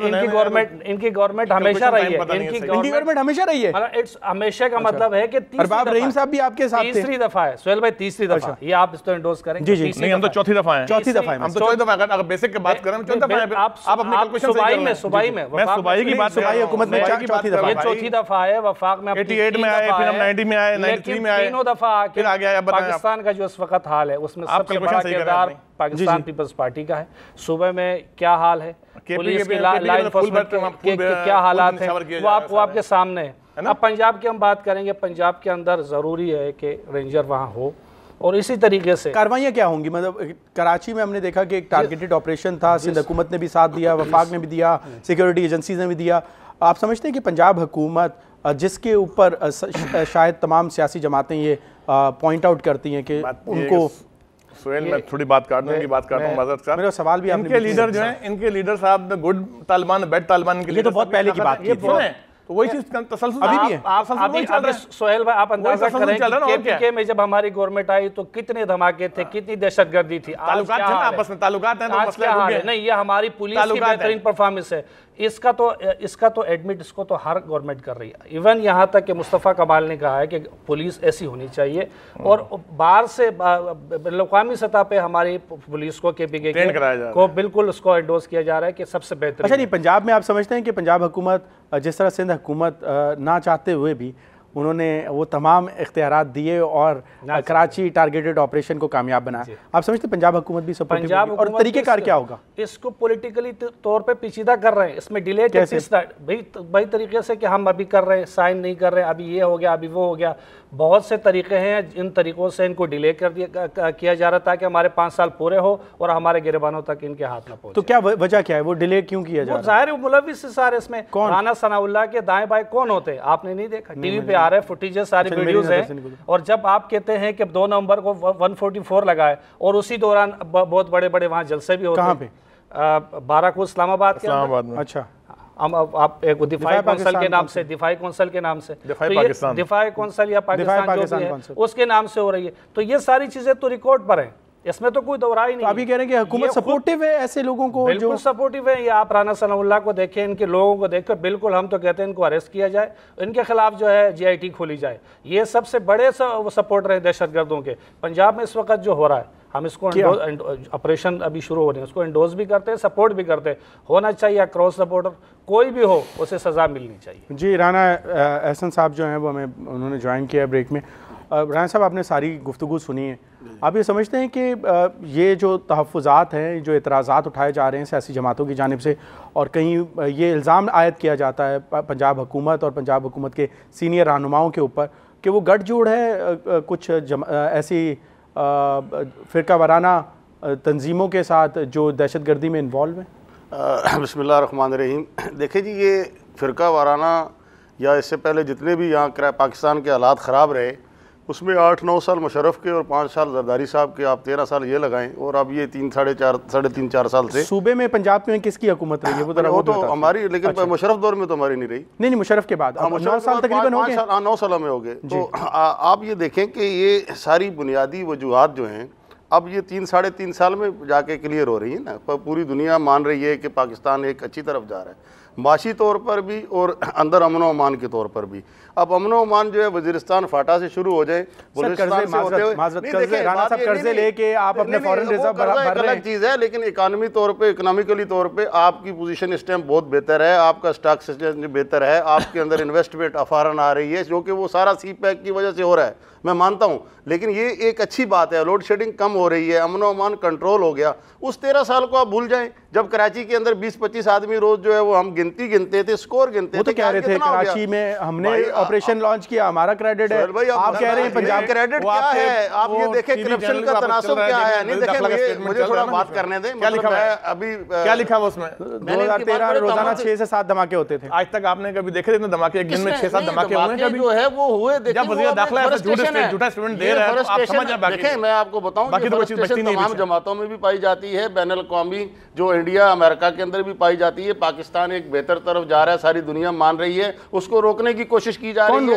E: गवर्नमेंट हमेशा रही है, इनकी
B: गवर्नमेंट हमेशा रही है।
E: इट्स हमेशा का मतलब है कि
B: अरबाब रहीम साहब भी आपके साथ थे,
E: तीसरी दफा है सोहेल भाई, तीसरी दफा। ये आप इसको एंडोर्स करें?
B: जी जी,
C: नहीं, हम तो चौथी दफा हैं।
B: चौथी दफा
C: हम तो चौथी दफा, अगर बेसिक की बात करें चौथी दफा है। आप अपनी कैलकुलेशन सही कर रहे हैं।
E: सूबाई में
C: मैं सूबाई की बात,
B: सूबाई हुकूमत में चौथी दफा,
E: ये चौथी दफा है। वफाक में
C: 88 में आए, फिर हम 90 में आए, 93 में आए,
E: तीनों दफा
C: फिर आ गया।
E: पाकिस्तान का जो इस वक्त हाल है उसमें सबसे बड़ा किरदार पाकिस्तान पीपल्स पार्टी का है। सूबे में क्या हाल है, पुलिस की लॉ एनफोर्समेंट के क्या हालात हैं, वो आपके सामने है। अब पंजाब की हम बात करेंगे, पंजाब के अंदर ज़रूरी है कि रेंजर वहाँ हो, और इसी तरीके से
B: कार्रवाइयाँ क्या होंगी? मतलब कराची में हमने देखा कि एक टारगेटेड ऑपरेशन था, सिंध हुकूमत ने भी साथ दिया, वफाक ने भी दिया, सिक्योरिटी एजेंसीज ने भी दिया। आप समझते हैं कि पंजाब हुकूमत, जिसके ऊपर शायद तमाम सियासी जमातें ये पॉइंट आउट करती हैं कि उनको,
C: सोहेल मैं थोड़ी बात काटता हूँ मदद का,
B: मेरा सवाल भी,
C: इनके लीडर जो हैं, इनके लीडर साहब गुड तालिबान बैड तालिबान के,
B: ये तो बहुत पहले की बात की थी,
C: तो वही चीज तसलसल
E: अभी भी है। सोहेल भाई आप अंदाजा करें कि केपीके में जब हमारी गवर्नमेंट आई तो कितने धमाके थे, कितनी दहशतगर्दी थी।
C: ताल्लुकात थे ना आपस में, ताल्लुकात हैं तो मसला हो गया।
E: नहीं, ये हमारी पुलिस की बेहतरीन परफॉर्मेंस है। इसका तो एडमिट इसको तो हर गवर्नमेंट कर रही है। इवन यहाँ तक कि मुस्तफ़ा कमाल ने कहा है कि पुलिस ऐसी होनी चाहिए, और बाहर से लौकामी सतह पे हमारी पुलिस को केपीके को बिल्कुल उसको एंडोर्स किया जा रहा है कि सबसे बेहतर।
B: अच्छा, नहीं, पंजाब में आप समझते हैं कि पंजाब हुकूमत, जिस तरह सिंध हुकूमत ना चाहते हुए भी उन्होंने वो तमाम इख्तियारात दिए और कराची टारगेटेड ऑपरेशन को कामयाब बनाया, आप समझते हैं पंजाब हुकूमत भी सपोर्टिव होगी? और तरीक़ेकार क्या होगा?
E: इसको पॉलिटिकली तौर पे पेचीदा कर रहे हैं, इसमें डिले कैसे भाई तरीके से कि हम अभी कर रहे हैं, साइन नहीं कर रहे हैं, अभी ये हो गया, अभी वो हो गया। बहुत से तरीके हैं, इन तरीक़ों से इनको डिले किया जा रहा था कि हमारे 5 साल पूरे हो और हमारे गिरबानों तक इनके हाथ न पहुंचे।
B: तो क्या वजह क्या है, वो डिले क्यों किया जा रहा है?
E: जाहिर मुलविस से सारे इसमें, राना सनाउल्लाह के दाएं बाएं कौन होते हैं आपने नहीं देखा? टीवी पे आ रहे फुटेजेस, सारी वीडियोस हैं। और जब आप कहते हैं कि 2 नवंबर को 144 लगाए और उसी दौरान बहुत बड़े बड़े वहाँ जलसे भी होते हैं।
B: कहाँ पे?
E: बाराकूट इस्लामाबाद
C: में।
B: अच्छा,
E: आप एक दिफाई कौंसिल के नाम से, दिफाई कौंसिल के नाम से, दिफाई कौंसिल या पाकिस्तान जो भी है उसके नाम से हो रही है। तो ये सारी चीजें तो रिकॉर्ड पर हैं, इसमें तो कोई दोहरा ही नहीं।
B: तो अभी कह रहे हैं कि हुकूमत सपोर्टिव है ऐसे लोगों को,
E: बिल्कुल सपोर्टिव है। ये आप राना सनाउल्लाह को देखें, इनके लोगों को देखें, बिल्कुल हम तो कहते हैं इनको अरेस्ट किया जाए, इनके खिलाफ जो है GIT खोली जाए। ये सबसे बड़े सपोर्टर हैं दहशतगर्दों के। पंजाब में इस वक्त जो हो रहा है, हम इसको ऑपरेशन अभी शुरू हो रहे हैं, उसको एंडोज भी करते हैं, सपोर्ट भी करते हैं। होना चाहिए क्रॉस सपोर्टर, कोई भी हो उसे सज़ा मिलनी चाहिए।
B: जी, राना एहसन साहब जो हैं वो हमें उन्होंने ज्वाइन किया है ब्रेक में। राना साहब, आपने सारी गुफ्तगू सुनी है, आप ये समझते हैं कि ये जो तहफ़्फ़ुज़ात हैं, जो एतराज़ात उठाए जा रहे हैं सियासी जमातों की जानिब से, और कहीं ये इल्ज़ाम आयद किया जाता है पंजाब हुकूमत और पंजाब हुकूमत के सीनियर रहनुमाओं के ऊपर कि वो गठजोड़ है कुछ ऐसी फ़िरका वाराना तंजीमों के साथ जो दहशतगर्दी में इन्वॉल्व हैं?
F: बिस्मिल्लाहिर्रहमानिर्रहीम। देखिए जी, ये फ़िरका वाराना या इससे पहले जितने भी यहाँ पाकिस्तान के हालात ख़राब रहे, उसमें 8-9 साल मुशर्रफ के और 5 साल जरदारी साहब के, आप 13 साल ये लगाएं, और अब ये 3-4 साल से सूबे
B: में पंजाब में किसकी हुकूमत रही है?
F: वो तो हमारी, लेकिन अच्छा। मुशर्रफ दौर में तो हमारी नहीं रही।
B: नहीं, मुशर्रफ के बाद 9 साल तकरीबन हो गए,
F: 9 साल में हो गए। तो आप ये देखें कि ये सारी बुनियादी वजूहात जो हैं अब ये 3-3.5 साल में जाके क्लियर हो रही है ना। पूरी दुनिया मान रही है कि पाकिस्तान एक अच्छी तरफ जा रहा है, माशी तौर पर भी और अंदर अमन व अमान के तौर पर भी। अब अमन व अमान जो है वज़ीरिस्तान फाटा से शुरू हो जाए,
B: कर्जे लेके आप अपने फॉरेन रिजर्व भर रहे हैं,
F: अलग चीज़ है। लेकिन इकोनॉमिकली तौर पे आपकी पोजीशन इस टाइम बहुत बेहतर है, आपका स्टॉक सिस्टम बेहतर है, आपके अंदर इन्वेस्टमेंट अफारन आ रही है, जो कि वो सारा CPEC की वजह से हो रहा है, मैं मानता हूँ। लेकिन ये एक अच्छी बात है, लोड शेडिंग कम हो रही है, अमन व अमान कंट्रोल हो गया। उस 13 साल को आप भूल जाएं जब कराची के अंदर 20-25 आदमी रोज जो है वो हम गिनते थे, स्कोर गिनते थे।
B: तो कह रहे थे कराची में हमने ऑपरेशन लॉन्च किया, हमारा क्रेडिट है।
F: आप कह रहे हैं पंजाब क्रेडिट क्या है? आप ये देखें करप्शन का तनासुब क्या है। नहीं देखें, मुझे थोड़ा बात करने दें।
C: क्या लिखा है
F: अभी?
C: क्या लिखा है उसमें?
B: 2013 रोजाना 6 से 7 धमाके होते थे।
C: आज तक आपने कभी देखे थे धमाके? एक दिन में 6-7 धमाके हुए कभी?
F: जो है वो हुए।
C: जब वज़ीर दाखिला झूठा स्टेटमेंट दे रहा है, आप समझ जाए।
F: देखें, मैं आपको बताऊं, तमाम जमातों में भी पाई जाती है, बैनुल अक़वामी जो इंडिया अमेरिका के अंदर भी पाई जाती है। पाकिस्तान एक बेहतर तरफ जा रहा है, सारी दुनिया मान रही है, उसको रोकने की कोशिश की जा रही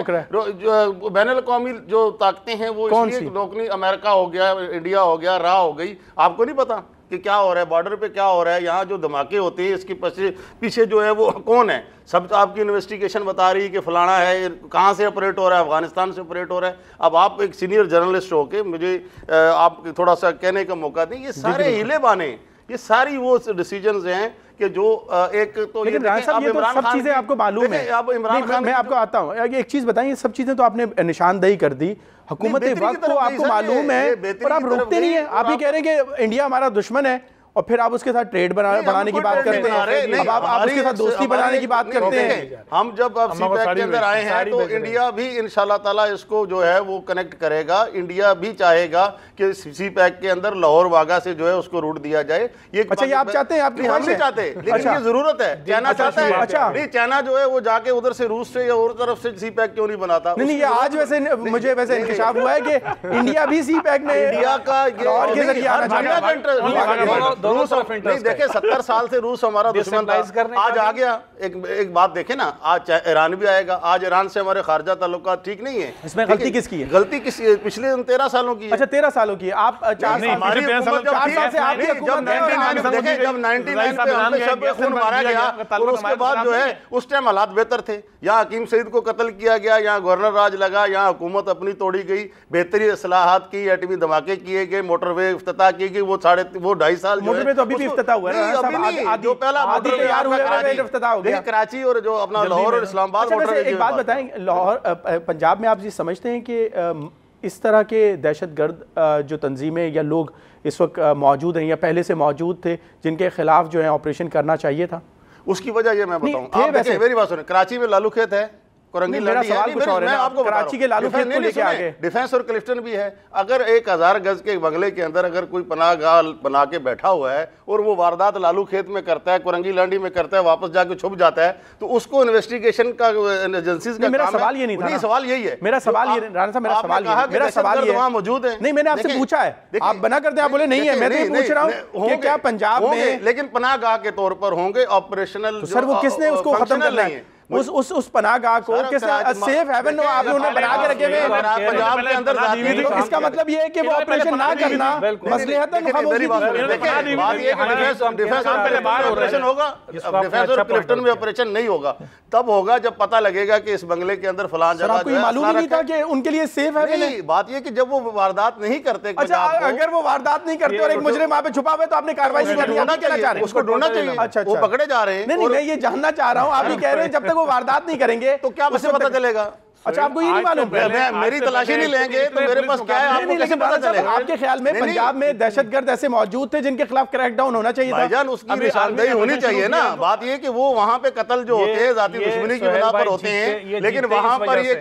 F: है। बैनुल अक़वामी जो ताकतें हैं वो इसलिए रोकनी, अमेरिका हो गया, इंडिया हो गया, राह हो गई। आपको नहीं पता कि क्या हो रहा है बॉर्डर पे, क्या हो रहा है यहाँ जो धमाके होते हैं, इसके पीछे जो है वो कौन है? सब तो आपकी इन्वेस्टिगेशन बता रही है कि फलाना है, कहाँ से ऑपरेट हो रहा है, अफगानिस्तान से ऑपरेट हो रहा है। अब आप एक सीनियर जर्नलिस्ट होके मुझे आप थोड़ा सा कहने का मौका दें, ये सारे हिले बाने, ये सारी वो डिसीजंस हैं कि जो एक तो
B: लेकिन राय साहब ये तो सब चीजें आपको मालूम है।
F: अब इमरान खान,
B: मैं आपको आता हूँ, एक चीज बताएं, ये सब चीजें तो आपने निशानदेही कर दी, हुकूमत वक्त को आपको मालूम है, और आप रोकते नहीं है। आप ही कह रहे हैं कि इंडिया हमारा दुश्मन है, और फिर आप उसके साथ ट्रेड बढ़ाने की बात करते हैं, अब आप उसके साथ दोस्ती बनाने की बात करते हैं।
F: हम जब अब CPEC के अंदर आए हैं तो इंडिया भी इंशाल्लाह ताला इसको जो है वो कनेक्ट करेगा। इंडिया भी चाहेगा कि CPEC के अंदर लाहौर वागा से जो है उसको रूट दिया जाए। ये
B: अच्छा, ये आप चाहते हैं? आप
F: हम नहीं चाहते, लेकिन ये जरूरत है। चाइना चाहता है।
B: अच्छा,
F: नहीं, चाइना जो है वो जाके उधर से रूस से या और तरफ से CPEC क्यों नहीं बनाता?
B: नहीं, ये आज वैसे मुझे वैसे इंकशाफ हुआ है कि इंडिया भी CPEC में
F: इंडिया का लाहौर के जरिए आना चाहता है। देखे 70 साल से रूस हमारा दुश्मन था, आज आ गया। एक बात देखे ना, आज ईरान भी आएगा। आज ईरान से हमारे खारजा ताल्लुकात ठीक नहीं है।
B: इसमें गलती किसकी है?
F: गलती किसी पिछले 13 सालों की है।
B: अच्छा, 13 सालों की है। आप 4 साल से आपकी
F: जब 99 पे हम पे सब खून मारा गया, और उसके बाद जो है उस टाइम हालात बेहतर थे। यहाँ हकीम सईद को कत्ल किया गया, यहाँ गवर्नर राज लगा, यहाँ हुकूमत अपनी तोड़ी गई, बेहतरी इस्लाहात की, एटमी धमाके किए गए, मोटरवे इफ्तिताह की गई। वो 2.5 साल
B: मोटरवे तो अभी भी इफ्तिताह हुआ है,
F: जो पहला
B: तैयार हुआ है
F: कराची और जो अपना लाहौर और इस्लामाबाद।
B: एक बात बताएं, लाहौर पंजाब में आप जी समझते हैं कि इस तरह के दहशतगर्द जो तंजीमें या लोग इस वक्त मौजूद हैं या पहले से मौजूद थे, जिनके खिलाफ जो है ऑपरेशन करना चाहिए था?
F: उसकी वजह ये मैं बताऊं, आप देखिए, मेरी बात सुनिए, कराची में लालू खेत है, कुरंगी
B: मेरा
F: लंडी
B: सवाल कुछ और है,
F: आपको
B: कराची के लालू खेत को लेके आगे
F: डिफेंस और क्लिफ्टन भी है। अगर 1000 गज के बंगले के अंदर अगर कोई पनाहगाह बना के बैठा हुआ है और वो वारदात लालू खेत में करता है, कुरंगी लंडी में करता है, वापस जाके छुप जाता है, तो उसको इन्वेस्टिगेशन का एजेंसीज का
B: मेरा
F: काम
B: सवाल ये नहीं था,
F: सवाल यही है।
B: मेरा सवाल ये राणा साहब, मेरा सवाल ये
F: वहां मौजूद है।
B: नहीं, मैंने आपसे पूछा है, आप बना करते हैं, आप बोले नहीं है। मैं तो पूछ रहा हूँ कि क्या पंजाब में,
F: लेकिन पनाहगाह के तौर पर होंगे, ऑपरेशनल।
B: सर वो किसने उसको खत्म करना है? उस पनाहगाह को किसने सेफ हेवन आप लोगों ने बना के रखे हुए?
F: पंजाब के अंदर
B: इसका मतलब ये है कि वो ऑपरेशन ना करना मसलहतन खामोशी
F: ऑपरेशन होगा, डिफेंस और क्लिफ्टन में ऑपरेशन नहीं होगा। तब होगा जब पता लगेगा कि इस बंगले के अंदर फलां जगह
B: आपको मालूम नहीं था कि उनके लिए सेफ है?
F: नहीं, बात ये कि जब वो वारदात नहीं करते।
B: अच्छा, अगर वो वारदात नहीं करते और एक मुजरिम वहां पे छुपा हुआ है तो आपने कार्रवाई नहीं करनी?
F: उसको ढूंढना चाहिए।
B: अच्छा,
F: वो पकड़े जा रहे हैं।
B: नहीं, मैं ये जानना चाह रहा हूँ, आप ये कह रहे हैं जब तक वो वारदात नहीं करेंगे
F: तो क्या मुझे पता चलेगा?
B: अच्छा, आपको ये नहीं मालूम?
F: मेरी तलाशी नहीं लेंगे तो मेरे पास क्या है? आपको कैसे पता चलेगा?
B: आपके ख्याल में पंजाब में दहशतगर्द ऐसे मौजूद थे जिनके खिलाफ क्रैकडाउन होना चाहिए था?
F: भाईजान, उसकी निशानदेही होनी चाहिए ना। बात ये कि वो वहां पे कत्ल जो होते हैं जाती दुश्मनी की बिना पर होते हैं, लेकिन वहां पर ये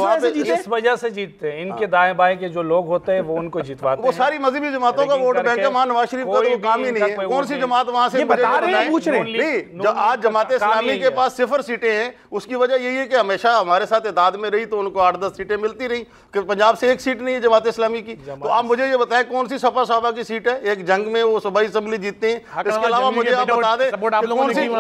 E: इस वजह से जीतते हैं। इनके दाएं बाएं के जो लोग होते हैं वो उनको जितवाते हैं।
F: वो सारी मजहबी जमातों का वोट बैंक है। नवाज शरीफ का तो काम ही नहीं है। कौन सी जमात वहां से
B: बता रहे हैं, पूछ रहे
F: हैं? आज जमात इस्लामी के पास 0 सीटें हैं। उसकी वजह यही है कि हमेशा हमारे साथ इत्तेहाद में रही तो उनको 8-10 सीटें मिलती रही। कि पंजाब से एक सीट नहीं है जमात इस्लामी की। तो आप मुझे ये बताएं कौन सी सपा साहबा की सीट है? एक जंग में वो सूबाई असेंबली जीतते हैं। इसके अलावा मुझे आप बता दें कौन सी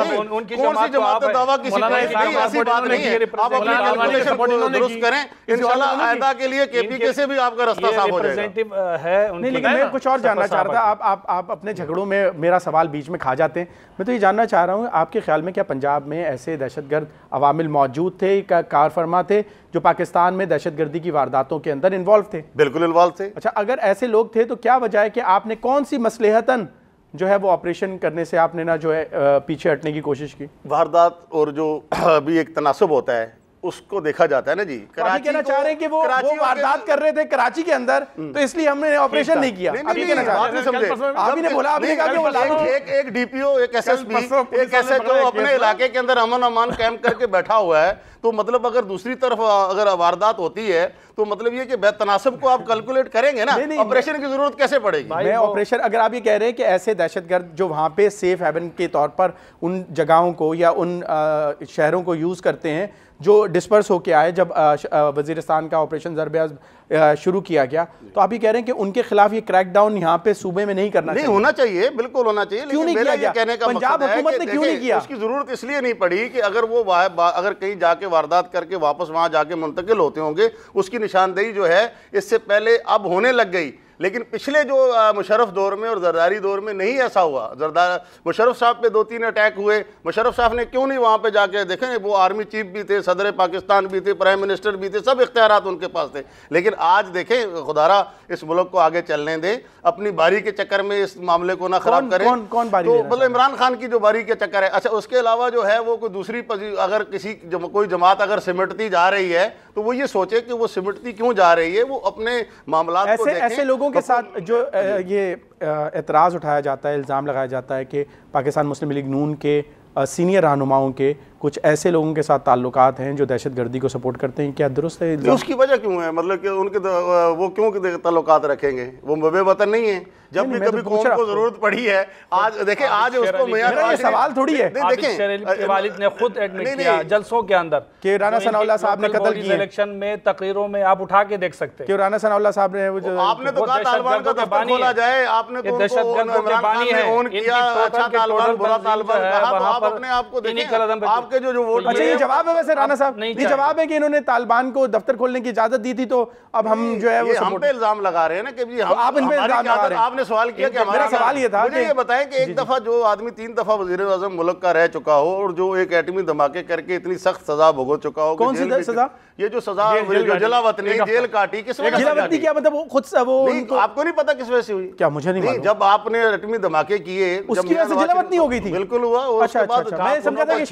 F: जमात दावा की सीट है? ऐसी बात नहीं है। आप अपनी कैलकुलेशन को दुरुस्त करें, इंशाल्लाह आइंदा के लिए केपीके से भी आपका रास्ता साफ हो जाएगा।
B: नहीं, लेकिन मैं कुछ और जानना चाह रहा था। आप अपने झगड़ों में मेरा सवाल बीच में खा जाते हैं। मैं तो ये जानना चाह रहा हूँ, आपके ख्याल में क्या पंजाब में ऐसे दहशतगर्द अवामिल मौजूद थे, कार फरमा थे जो पाकिस्तान में दहशतगर्दी की वारदातों के अंदर इन्वॉल्व थे?
F: बिल्कुल इन्वॉल्व थे।
B: अच्छा, अगर ऐसे लोग थे तो क्या वजह है कि आपने कौन सी मसलहतन जो है वो ऑपरेशन करने से आपने ना जो है पीछे हटने की कोशिश की?
F: वारदात और जो अभी एक तनासुब होता है उसको देखा जाता है ना जी।
B: कराची कहना चाह रहे हैं कि वो वारदात कर रहे थे कराची के अंदर, तो इसलिए हमने ऑपरेशन नहीं किया। अभी कहना चाह रहे हैं, आपने बोला, आपने कहा कि वो
F: एक डीपीओ, एक एसएसपी, एक एसएचओ अपने इलाके के अंदर अमन अमान कैंप करके बैठा हुआ है, तो मतलब अगर दूसरी तरफ अगर वारदात होती है तो मतलब ये कि बेतनासब को आप कैलकुलेट करेंगे ना, ऑपरेशन की जरूरत कैसे पड़ेगी?
B: मैं ऑपरेशन, अगर आप ये कह रहे हैं कि ऐसे दहशतगर्द जो वहाँ पे सेफ हेवन के तौर पर उन जगहों को या उन शहरों को यूज़ करते हैं जो डिस्पर्स होके आए जब वजीरिस्तान का ऑपरेशन ज़रब शुरू किया गया, तो आप ये कह रहे हैं कि उनके खिलाफ ये क्रैकडाउन यहाँ पे सूबे में नहीं करना चाहिए?
F: होना चाहिए, बिल्कुल होना चाहिए।
B: क्यों नहीं किया गया?
F: कहने का
B: पंजाब हुकूमत ने क्यों नहीं किया?
F: उसकी जरूरत इसलिए नहीं पड़ी कि अगर वो अगर कहीं जाके वारदात करके वापस वहां जाके मुंतकिल होते होंगे, उसकी निशानदेही जो है इससे पहले अब होने लग गई। लेकिन पिछले जो मुशर्रफ दौर में और जरदारी दौर में नहीं ऐसा हुआ। मुशर्रफ साहब पे 2-3 अटैक हुए, मुशर्रफ साहब ने क्यों नहीं वहाँ पे जाके देखें? वो आर्मी चीफ भी थे, सदर पाकिस्तान भी थे, प्राइम मिनिस्टर भी थे, सब इख्तियारात उनके पास थे। लेकिन आज देखें, खुदारा इस मुल्क को आगे चलने दें, अपनी बारी के चक्कर में इस मामले को ना खराब करें।
B: कौन बारी?
F: तो मतलब इमरान खान की जो बारी के चक्कर है। अच्छा, उसके अलावा जो है वो कोई दूसरी अगर कोई जमात अगर सिमटती जा रही है तो वो ये सोचे कि वो सिमटती क्यों जा रही है, वो अपने मामला को देखें।
B: ऐसे लोगों के साथ जो ये एतराज़ उठाया जाता है, इल्ज़ाम लगाया जाता है कि पाकिस्तान मुस्लिम लीग नून के सीनियर रहनुमाओं के कुछ ऐसे लोगों के साथ ताल्लुकात हैं जो दहशतगर्दी को सपोर्ट करते हैं, क्या दुरुस्त है?
F: उसकी वजह क्यों है? मतलब कि उनके वो क्यों ताल्लुकात रखेंगे? वो मुबे वतन नहीं है। जब भी कभी कौम को जरूरत पड़ी है, आज देखें, आज उसको
B: ये सवाल थोड़ी है।
E: देखें, वालिद ने खुद एडमिट किया जल्सों के अंदर
B: कि राना सनाउल्लाह साहब ने कत्ल किया।
E: इलेक्शन में तकरीरों में आप उठा के देख सकते हैं
B: कि राना सनाउल्लाह साहब ने
F: आपने तो कहा तालिबान का दफ्तर खोला जाए, आपने तो
E: दहशतगर्दों के बानी है,
F: अच्छा तालिबान बुरा तालिबान कहा, तो आप अपने आप को देखें, आपके जो वोट।
B: अच्छा, ये जवाब है वैसे राना साहब, ये जवाब है कि इन्होंने तालिबान को दफ्तर खोलने की इजाजत दी थी, तो अब हम जो है वो
F: हम पे इल्जाम लगा रहे हैं ना कि
B: आप इन पे इल्जाम लगा रहे हैं।
F: आपने सवाल किया कि मेरा
B: सवाल ये था,
F: मुझे ये बताएं कि एक दफा जो आदमी 3 दफा वज़ीर-ए-आज़म मुल्क का रह चुका हो और जो एक एटमी धमाके करके इतनी सख्त सजा भुगत चुका हो,
B: कौन सी सजा?
F: ये जो सजा जलावतनी जेल काटी, किस वजह से?
B: जलावतनी क्या मतलब? वो खुद से वो
F: आपको नहीं पता किस वजह से हुई?
B: क्या मुझे नहीं मालूम।
F: जब आपने एटमी धमाके किए
B: उसकी वजह से जलावतनी हो गई थी?
F: बिल्कुल हुआ।
B: अच्छा, मैं समझा था कि शायद परवेज़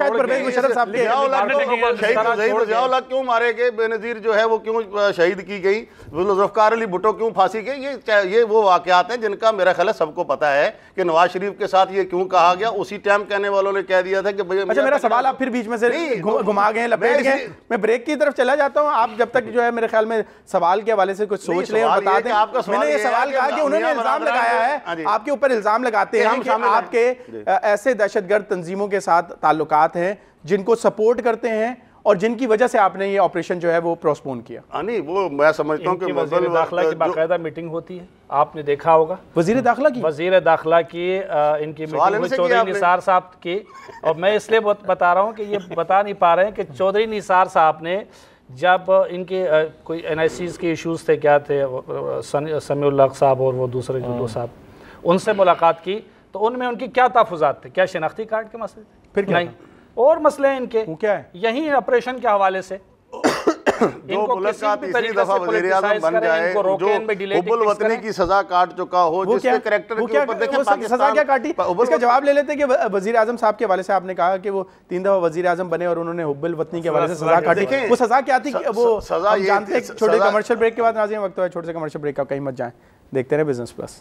B: मुशर्रफ साहब के
F: शहीद क्यों मारे गए, बेनज़ीर जो है वो क्यों शहीद की गई, ज़ुल्फ़िकार अली भुट्टो क्यों फांसी गई, ये वो वाक़यात हैं जिनका मेरा ख्याल है सबको पता है कि नवाज शरीफ के साथ ये क्यों कहा गया। उसी टाइम कहने वालों ने कह दिया था कि भाई
B: अच्छा मेरा सवाल आप फिर बीच में से घुमा गए, लपेट गए, मैं ब्रेक की तरफ चला जाता हूँ। आप जब तक जो है मेरे ख्याल में सवाल के हवाले से कुछ सोच लें और बता दें। मैंने ये सवाल कहा कि उन्होंने इल्जाम लगाया है, आपके ऊपर इल्जाम लगाते हैं कि आपके ऐसे दहशतगर्द तंजीमों के साथ ताल्लुकात हैं जिनको सपोर्ट करते हैं और जिनकी वजह से आपने ये ऑपरेशन जो है वो पोस्टपोन किया।
F: नहीं, वो मैं समझता हूँ कि
E: वज़ीर दाखिला की बाकायदा मीटिंग होती है, आपने देखा होगा।
B: वज़ीर दाखिला की
E: इनकी मीटिंग हुई चौधरी निसार साहब की, और मैं इसलिए बता रहा हूँ कि ये बता नहीं पा रहे हैं कि चौधरी निसार साहब ने जब इनके कोई NICs के इश्यूज थे, क्या थे, समीउल हक साहब और वो दूसरे जो साहब, उनसे मुलाकात की तो उनमें उनकी क्या तहफ़्फ़ुज़ात थे, क्या शनाख्ती कार्ड के मसले थे, फिर नहीं और मसले हैं इनके, क्या है यही ऑपरेशन के हवाले से
F: जो मुल्क का तीसरी दफा वज़ीर-ए-आज़म बन जाए, जो हुब्बुल वतनी की सजा काट चुका हो, जिसके करैक्टर के ऊपर देखें
B: सजा क्या काटी, इसका जवाब ले लेते कि वज़ीर-ए-आज़म साहब के हवाले से आपने कहा कि वो 3 दफा वज़ीर-ए-आज़म बने और उन्होंने हुब्बुल वतनी के हवाले से सजा काटी। वो सजा क्या थी, वो सजा जानते हैं। छोटे कमर्शियल ब्रेक के बाद नाज़रीन वक्त है छोटे से कमर्शियल ब्रेक का, कहीं मत जाएं, देखते रहे बिजनेस प्लस।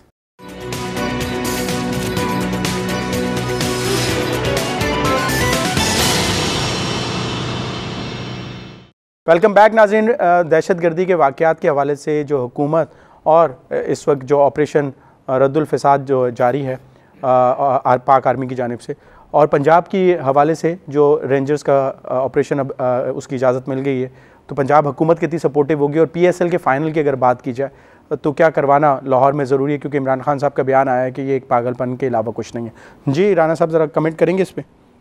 B: वेलकम बैक नाज़रीन। दहशतगर्दी के वाक़यात के हवाले से जो हुकूमत और इस वक्त जो ऑपरेशन रद्दुल फ़साद जो जारी है पाक आर्मी की जानिब से, और पंजाब की हवाले से जो रेंजर्स का ऑपरेशन अब उसकी इजाज़त मिल गई है, तो पंजाब हुकूमत कितनी सपोर्टिव होगी। और PSL के फ़ाइनल की अगर बात की जाए तो क्या करवाना लाहौर में ज़रूरी है, क्योंकि इमरान खान साहब का बयान आया है कि ये एक पागलपन के अलावा कुछ नहीं है। जी राना साहब ज़रा कमेंट करेंगे इस पर।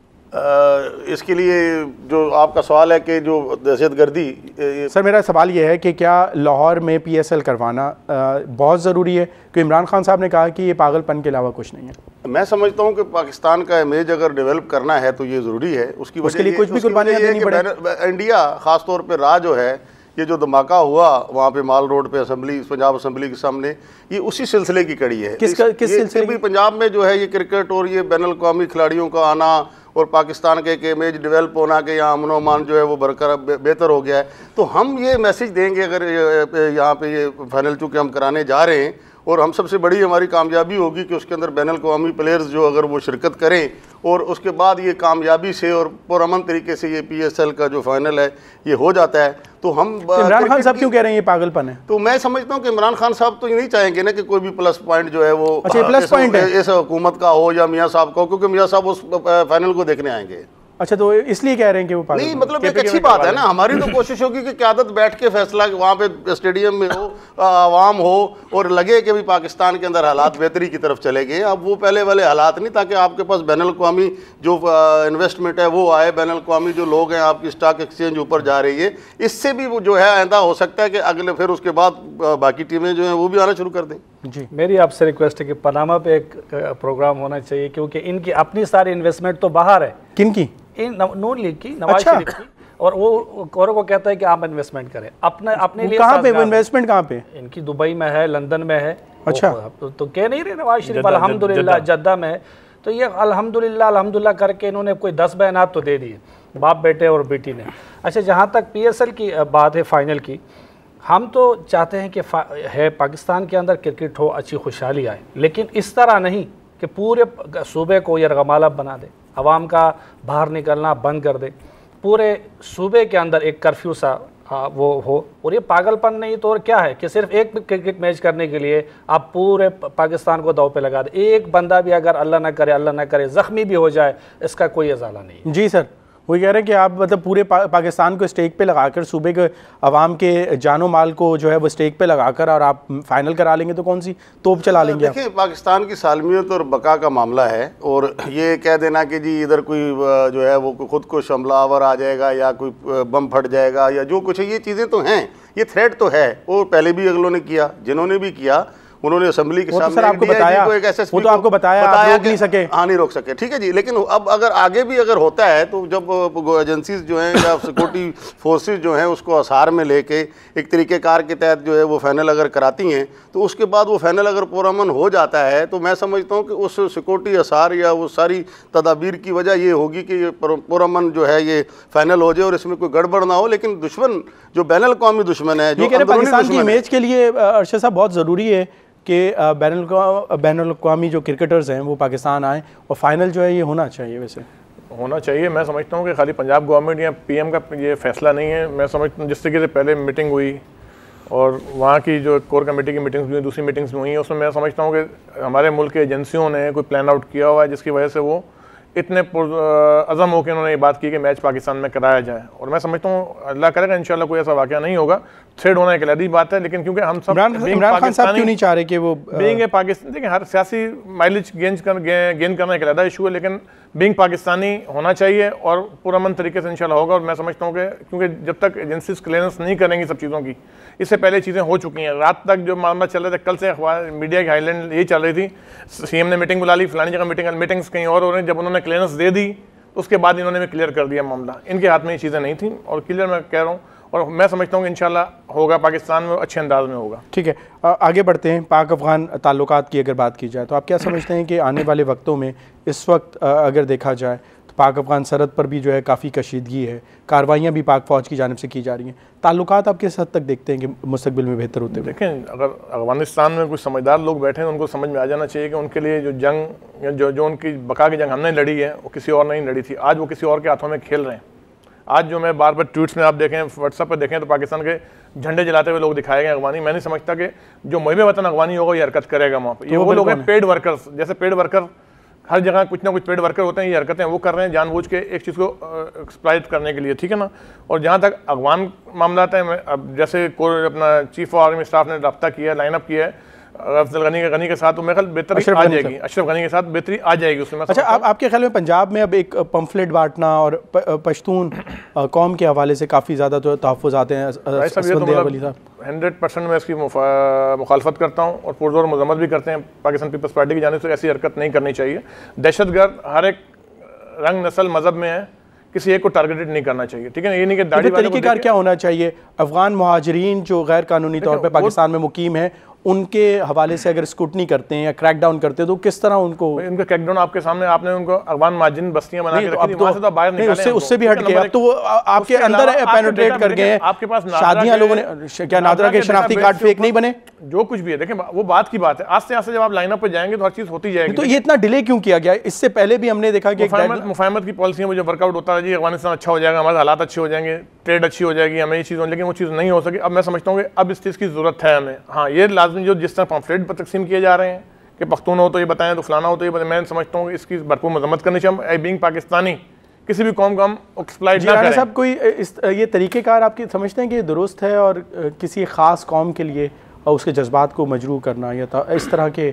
F: इसके लिए जो आपका सवाल है कि जो दहशतगर्दी,
B: सर मेरा सवाल ये है कि क्या लाहौर में PSL करवाना बहुत ज़रूरी है, क्योंकि इमरान खान साहब ने कहा कि ये पागलपन के अलावा कुछ नहीं है।
F: मैं समझता हूँ कि पाकिस्तान का इमेज अगर डेवलप करना है तो ये ज़रूरी है। उसकी वजह लिए कुछ भी कुर्बानियाँ देनी पड़े। इंडिया ख़ास तौर पर राह जो है, ये जो धमाका हुआ वहाँ पे माल रोड पे असेंबली, पंजाब असेंबली के सामने, ये उसी सिलसिले की कड़ी है। किस सिलसिले भी पंजाब में जो है ये क्रिकेट और ये बैनुल अक़वामी खिलाड़ियों का आना और पाकिस्तान के एक इमेज डेवलप होना कि यहाँ अमन अमान जो है वो बरकरार बेहतर हो गया है, तो हम ये मैसेज देंगे अगर यहाँ पे ये फाइनल चूँकि हम कराने जा रहे हैं, और हम सबसे बड़ी हमारी कामयाबी होगी कि उसके अंदर बैनुल अक़वामी प्लेयर्स जो अगर वो शिरकत करें और उसके बाद ये कामयाबी से और पुरअमन तरीके से ये PSL का जो फाइनल है ये हो जाता है, तो हम
B: इमरान खान साहब क्यों कह रहे हैं ये पागलपन है?
F: तो मैं समझता हूँ कि इमरान खान साहब तो ये नहीं चाहेंगे ना कि कोई भी प्लस पॉइंट जो है वो
B: प्लस पॉइंट
F: इस हुकूमत का हो या मियाँ साहब का हो, क्योंकि मियाँ साहब उस फाइनल को देखने आएंगे।
B: अच्छा, तो इसलिए कह रहे हैं कि वो
F: नहीं, मतलब एक अच्छी बात है ना। हमारी तो कोशिश होगी कि क़यादत बैठ के फैसला वहाँ पे स्टेडियम में हो, आवाम हो और लगे कि भी पाकिस्तान के अंदर हालात बेहतरी की तरफ चले गए। अब वो पहले वाले हालात नहीं, ताकि आपके पास बैनुल अक़वामी जो इन्वेस्टमेंट है वो आए, बैनुल अक़वामी जो लोग हैं, आपकी स्टॉक एक्सचेंज ऊपर जा रही है, इससे भी वो जो है आइंदा हो सकता है कि अगले फिर उसके बाद बाकी टीमें जो हैं वो भी आना शुरू कर दें।
E: जी, मेरी आपसे रिक्वेस्ट है कि पनामा पे एक प्रोग्राम होना चाहिए, क्योंकि इनकी अपनी सारी इन्वेस्टमेंट तो बाहर है।
B: किनकी?
E: नून लीग की, नवाज शरीफ की, और वो कोरों को कहता है कि आप इन्वेस्टमेंट करें अपने लिए।
B: कहाँ पे वो इन्वेस्टमेंट कहाँ पे?
E: इनकी दुबई में है, लंदन में है।
B: अच्छा,
E: तो कह नहीं रहे नवाज शरीफ अल्हम्दुलिल्लाह जद्दा में है, तो ये अल्हम्दुलिल्लाह करके इन्होंने कोई 10 बयानात तो दे दिए बाप बेटे और बेटी ने। अच्छा, जहाँ तक PSL की बात है फाइनल की, हम तो चाहते हैं कि है पाकिस्तान के अंदर क्रिकेट हो, अच्छी खुशहाली आए, लेकिन इस तरह नहीं कि पूरे सूबे को यरगमाला बना दे, आवाम का बाहर निकलना बंद कर दे, पूरे सूबे के अंदर एक कर्फ्यू सा वो हो। और ये पागलपन नहीं तो और क्या है कि सिर्फ एक क्रिकेट मैच करने के लिए आप पूरे पाकिस्तान को दाव पे लगा दे। एक बंदा भी अगर अल्लाह ना करे ज़ख्मी भी हो जाए, इसका कोई इजाला नहीं।
B: जी सर, वही कह रहे हैं कि आप मतलब पूरे पाकिस्तान को स्टेक पे लगाकर, सूबे के अवाम के जानो माल को जो है वो स्टेक पे लगाकर और आप फाइनल करा लेंगे, तो कौन सी तोप चला लेंगे?
F: देखिए, पाकिस्तान की सालमियत और बका का मामला है, और ये कह देना कि जी इधर कोई जो है वो खुद को हमलावर आ जाएगा या कोई बम फट जाएगा या जो कुछ है, ये चीज़ें तो हैं, ये थ्रेट तो है, और पहले भी अगलों ने किया, जिन्होंने भी किया उन्होंने असेंबली के सामने
B: आपको बताया, वो तो आपको बताया, रोक नहीं सके।
F: हाँ, नहीं रोक सके, ठीक है जी। लेकिन अब अगर आगे भी अगर होता है तो जब एजेंसीज जो हैं या सिक्योरिटी फोर्सेज जो हैं उसको असार में लेके एक तरीक़ेकार के तहत जो है वो फाइनल अगर कराती हैं, तो उसके बाद वो फाइनल अगर पुरअमन हो जाता है तो मैं समझता हूँ कि उस सिक्योरिटी असार या वो सारी तदाबीर की वजह ये होगी कि ये पुरअमन जो है ये फाइनल हो जाए और इसमें कोई गड़बड़ ना हो। लेकिन दुश्मन जो बैनुल अक़वामी दुश्मन है, जो
B: पाकिस्तान की इमेज के लिए अरशद साहब बहुत ज़रूरी है कि बैनुल अक़वामी जो क्रिकेटर्स हैं वो पाकिस्तान आएँ और फाइनल जो है ये होना चाहिए। वैसे
C: होना चाहिए, मैं समझता हूँ कि खाली पंजाब गवर्नमेंट या पीएम का ये फैसला नहीं है। मैं समझता हूँ जिस तरीके से पहले मीटिंग हुई और वहाँ की जो कोर कमेटी की मीटिंग्स हुई, दूसरी मीटिंग्स हुई हैं, उसमें मैं समझता हूँ कि हमारे मुल्क के एजेंसियों ने कोई प्लान आउट किया हुआ है जिसकी वजह से वो इतने अज़म होकर उन्होंने ये बात की कि मैच पाकिस्तान में कराया जाए। और मैं समझता हूँ अल्लाह करेगा इंशाल्लाह कोई ऐसा वाक़या नहीं होगा। थ्रेड होना एक अलग बात है, लेकिन क्योंकि हम सब
B: इमरान खान साहब क्यों नहीं चाह रहे कि वो
C: बीइंग ए पाकिस्तान, देखिए हर सियासी माइलेज गेन करना एक अलग इशू है, लेकिन बीइंग पाकिस्तानी होना चाहिए और पुरअमन तरीके से इंशाल्लाह होगा। और मैं समझता हूँ कि क्योंकि जब तक एजेंसीज क्लियरेंस नहीं करेंगी सब चीज़ों की, इससे पहले चीज़ें हो चुकी हैं। रात तक जो मामला चल रहा था, कल से अखबार मीडिया की हाईलाइट यही चल रही थी, सीएम ने मीटिंग बुला ली, फलानी जगह मीटिंग्स कहीं और हो रही, जब उन्होंने क्लियरेंस दे दी उसके बाद इन्होंने भी क्लियर कर दिया मामला। इनके हाथ में ये चीज़ें नहीं थी और क्लियर मैं कह रहा हूँ, और मैं समझता हूँ कि इंशाल्लाह होगा, पाकिस्तान में अच्छे अंदाज में होगा।
B: ठीक है, आगे बढ़ते हैं। पाक अफ़गान ताल्लुकात की अगर बात की जाए तो आप क्या समझते हैं कि आने वाले वक्तों में इस वक्त अगर देखा जाए तो पाक अफ़गान सरहद पर भी जो है काफ़ी कशीदगी है, कार्रवाइयाँ भी पाक फ़ौज की जानिब से की जा रही हैं, ताल्लुकात आप किस हद तक देखते हैं कि मुस्तक़बिल में बेहतर होते हैं?
C: देखें, अगर अफ़गानिस्तान में कुछ समझदार लोग बैठे हैं उनको समझ में आ जाना चाहिए कि उनके लिए जो जंग जो उनकी बका की जंग हमने लड़ी है वो किसी और नहीं लड़ी थी। आज वो किसी और के हाथों में खेल रहे हैं। आज जो मैं बार बार ट्वीट्स में आप देखें, व्हाट्सएप पर देखें तो पाकिस्तान के झंडे जलाते हुए लोग दिखाए गए अफगानी। मैं नहीं समझता कि जो मुहिब वतन अफगानी होगा ये हरकत करेगा वहाँ पर। ये वो लोग हैं पेड वर्कर्स, जैसे पेड वर्कर हर जगह कुछ ना कुछ पेड वर्कर होते हैं, ये हरकतें वो कर रहे हैं जानबूझ के एक चीज़ को एक्सप्लॉइट करने के लिए, ठीक है ना। और जहाँ तक अफगान मामला है, अब जैसे अपना चीफ ऑफ आर्मी स्टाफ ने रब्ता किया, लाइनअप किया है अफजल गनी के साथ, तो मेरे ख्याल बेहतरी आ जाएगी, अशरफ गनी के साथ बेहतरी आ जाएगी उसमें।
B: अच्छा, आपके ख्याल में पंजाब में अब एक पम्फलेट बांटना और पश्तून कौम के हवाले से काफ़ी ज़्यादा तो तहफ़्फ़ुज़ आते हैं?
C: 100% मैं इसकी मुखालफत करता हूँ और पुरजोर मजम्मत भी करते हैं। पाकिस्तान पीपल्स पार्टी की जानिब से ऐसी हरकत नहीं करनी चाहिए। दहशतगर्द हर एक रंग नस्ल मजहब में है, किसी एक को टारगेटेड नहीं करना चाहिए, ठीक है। ये नहीं कि दाढ़ी वाले
B: तरीक़ेकार क्या होना चाहिए? अफगान मुहाजिरीन जो गैर कानूनी तौर पर पाकिस्तान में मुकीम है उनके हवाले से अगर स्क्रूटनी करते हैं या क्रैकडाउन करते हैं तो किस तरह उनको
C: क्रैकडाउन आपके सामने, आपने उनको अफगान महाजिन बस्तियां बना के रखी थी, वहां से तो बाहर निकाले,
B: उससे भी हट गए। अब तो वो आपके अंदर पेनिट्रेट कर गए।
C: आपके पास
B: शादियां लोगों ने क्या नादरा के शनाख्ती कार्ड फेक नहीं बने?
C: जो कुछ भी है, देखें वो बात की बात है। आस्ते आस्ते जब आप लाइनअप पे जाएंगे तो हर चीज होती जाएगी।
B: तो ये इतना डिले क्यों किया गया? इससे पहले भी हमने देखा कि
C: मुफाहमत की पॉलिसी में जो वर्कआउट होता है जी, अफगानिस्तान अच्छा हो जाएगा, हमारे हालात अच्छे हो जाएंगे, ट्रेड अच्छी हो जाएगी, हमें ये चीज़, लेकिन वो चीज़ नहीं हो सकी। अब मैं समझता हूँ कि अब इस चीज़ की ज़रूरत है हमें। हाँ, ये लाजमी जो जिस तरह पम्फलेट पर तकसीम किए जा रहे हैं कि पख्तून हो तो ये बताएं, तो फलाना हो तो ये बताएं, मैं समझता हूँ कि इसकी भरपूर मजम्मत करनी चाहिए। बीइंग पाकिस्तानी किसी भी कौम को हम एक्सप्लॉइट ना करें।
B: साहब, कोई ये तरीक़ेकार आपकी समझते हैं कि दुरुस्त है और किसी ख़ास कौम के लिए उसके जज्बात को मजरूह करना या इस तरह के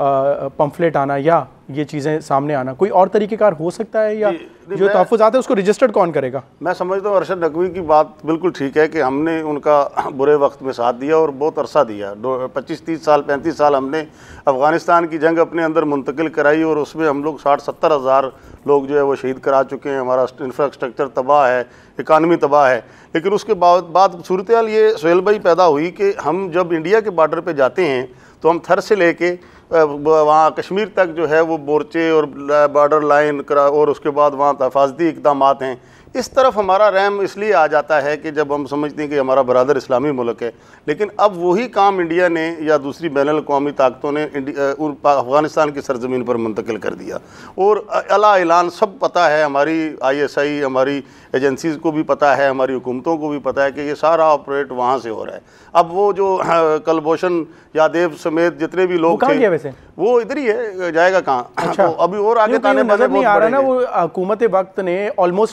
B: पम्फलेट आना या ये चीज़ें सामने आना, कोई और तरीक़ेकार हो सकता है? या जो तहफ़्फ़ुज़ आते हैं उसको रजिस्टर्ड कौन करेगा?
F: मैं समझता हूँ अरशद नकवी की बात बिल्कुल ठीक है कि हमने उनका बुरे वक्त में साथ दिया और बहुत अरसा दिया। 25-30 साल 35 साल हमने अफ़गानिस्तान की जंग अपने अंदर मुंतकिल कराई और उसमें हम लोग 60-70 हज़ार लोग जो है वो शहीद करा चुके हैं। हमारा इंफ्रास्ट्रक्चर तबाह है, इकानमी तबाह है। लेकिन उसके बाद सूरत हाल ये सोहेल भाई पैदा हुई कि हम जब इंडिया के बॉर्डर पर जाते हैं तो हम थर से लेके वहाँ कश्मीर तक जो है वो मोर्चे और बॉर्डर लाइन और उसके बाद वहाँ हिफाजती इक़दामात हैं। इस तरफ हमारा रहम इसलिए आ जाता है कि जब हम समझते हैं कि हमारा बरादर इस्लामी मुल्क है। लेकिन अब वही काम इंडिया ने या दूसरी बैनुल अक़वामी ताकतों ने अफ़गानिस्तान की सरजमीन पर मुंतकिल कर दिया और अला ऐलान सब पता है, हमारी ISI, हमारी एजेंसीज़ को भी पता है, हमारी हुकूमतों को भी पता है कि ये सारा ऑपरेट वहाँ से हो रहा है। अब वो जो कलभूषण यादव समेत जितने भी लोग थे
B: वैसे
F: वो इधर ही है, जाएगा कहाँ?
B: अच्छा।
F: तो अभी और आगे
B: नजर नहीं आ रहा ना। वो हुकूमत वक्त ने ऑलमोस्ट 1 साल हो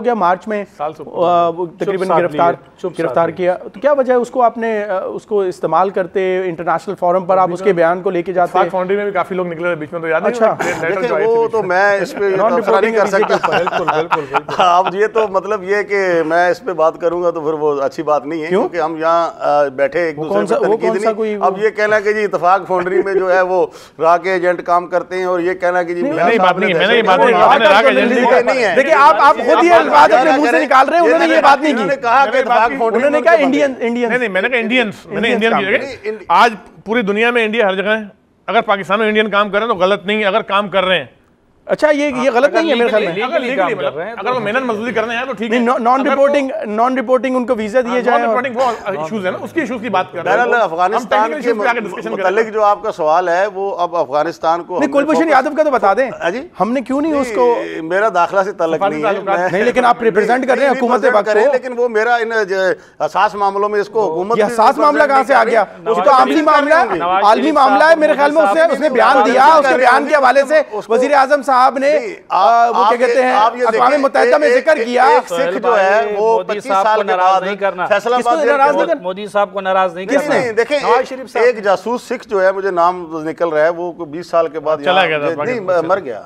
B: गया, मार्च में तकरीबन गिरफ्तार किया, तो क्या वजह है उसको आपने उसको इस्तेमाल करते इंटरनेशनल फोरम पर आप उसके बयान को लेके जाते हैं?
C: फाउंड्री में भी काफी लोग निकले बीच में, तो याद है?
F: अच्छा, वो तो मैं इस पे नहीं कर सकता। बिल्कुल अब ये तो मतलब ये कि मैं इस पे बात करूंगा तो फिर वो अच्छी बात नहीं है, क्योंकि हम यहाँ बैठे एक दूसरे पे तनकीद नहीं। अब ये कहना कि जी इत्तेफाक फाउंड्री में जो है वो रा के एजेंट काम करते हैं, और ये कहना कि जी
C: मैंने ये बात नहीं
B: है। देखिए आप खुद ये बात अपने मुंह से निकाल रहे हैं, उन्होंने ये बात नहीं की।
F: उन्होंने कहा कि इत्तेफाक फाउंड्री,
B: उन्होंने कहा इंडियन
C: नहीं, मैंने कहा इंडियंस, मैंने इंडियन की जगह। आज पूरी दुनिया में इंडिया हर जगह है, अगर पाकिस्तान में इंडियन काम कर रहे हैं तो गलत नहीं है, अगर काम कर रहे हैं।
B: अच्छा, ये गलत नहीं है मेरे ख्याल में।
C: अगर वो मेहनत मजदूरी करने हैं तो ठीक है।
B: नॉन रिपोर्टिंग उनको वीजा दिए जाए,
C: नॉन रिपोर्टिंग वो इश्यूज है ना, उसकी इश्यूज की बात कर रहे हैं।
F: अफगानिस्तान के मुताल्लिक जो आपका सवाल है वो अब अफगानिस्तान को,
B: कुलभूषण यादव का तो बता दें हमने क्यों नहीं उसको,
F: मेरा दाखिला से ताल्लुक नहीं है,
B: लेकिन आप रिप्रेजेंट कर रहे हैं हुकूमत
F: करें, लेकिन वो मेरा इन हसास मामलों में इसको हुकूमत,
B: हसास मामला कहाँ से आ गया? वो तो आलमी मामला है मेरे ख्याल में। उसने बयान दिया, उसके बयान के हवाले से वजीर आजम साहब ने वो क्या कहते हैं अक़वाम मुत्तहिदा में जिक्र किया।
F: सिख जो है वो 25 साल के बाद फैसलाबाद,
E: मोदी साहब को नाराज नहीं करना।
F: देखें एक जासूस सिख जो है, मुझे नाम निकल रहा है, वो 20 साल के बाद
C: चला गया,
F: नहीं मर गया,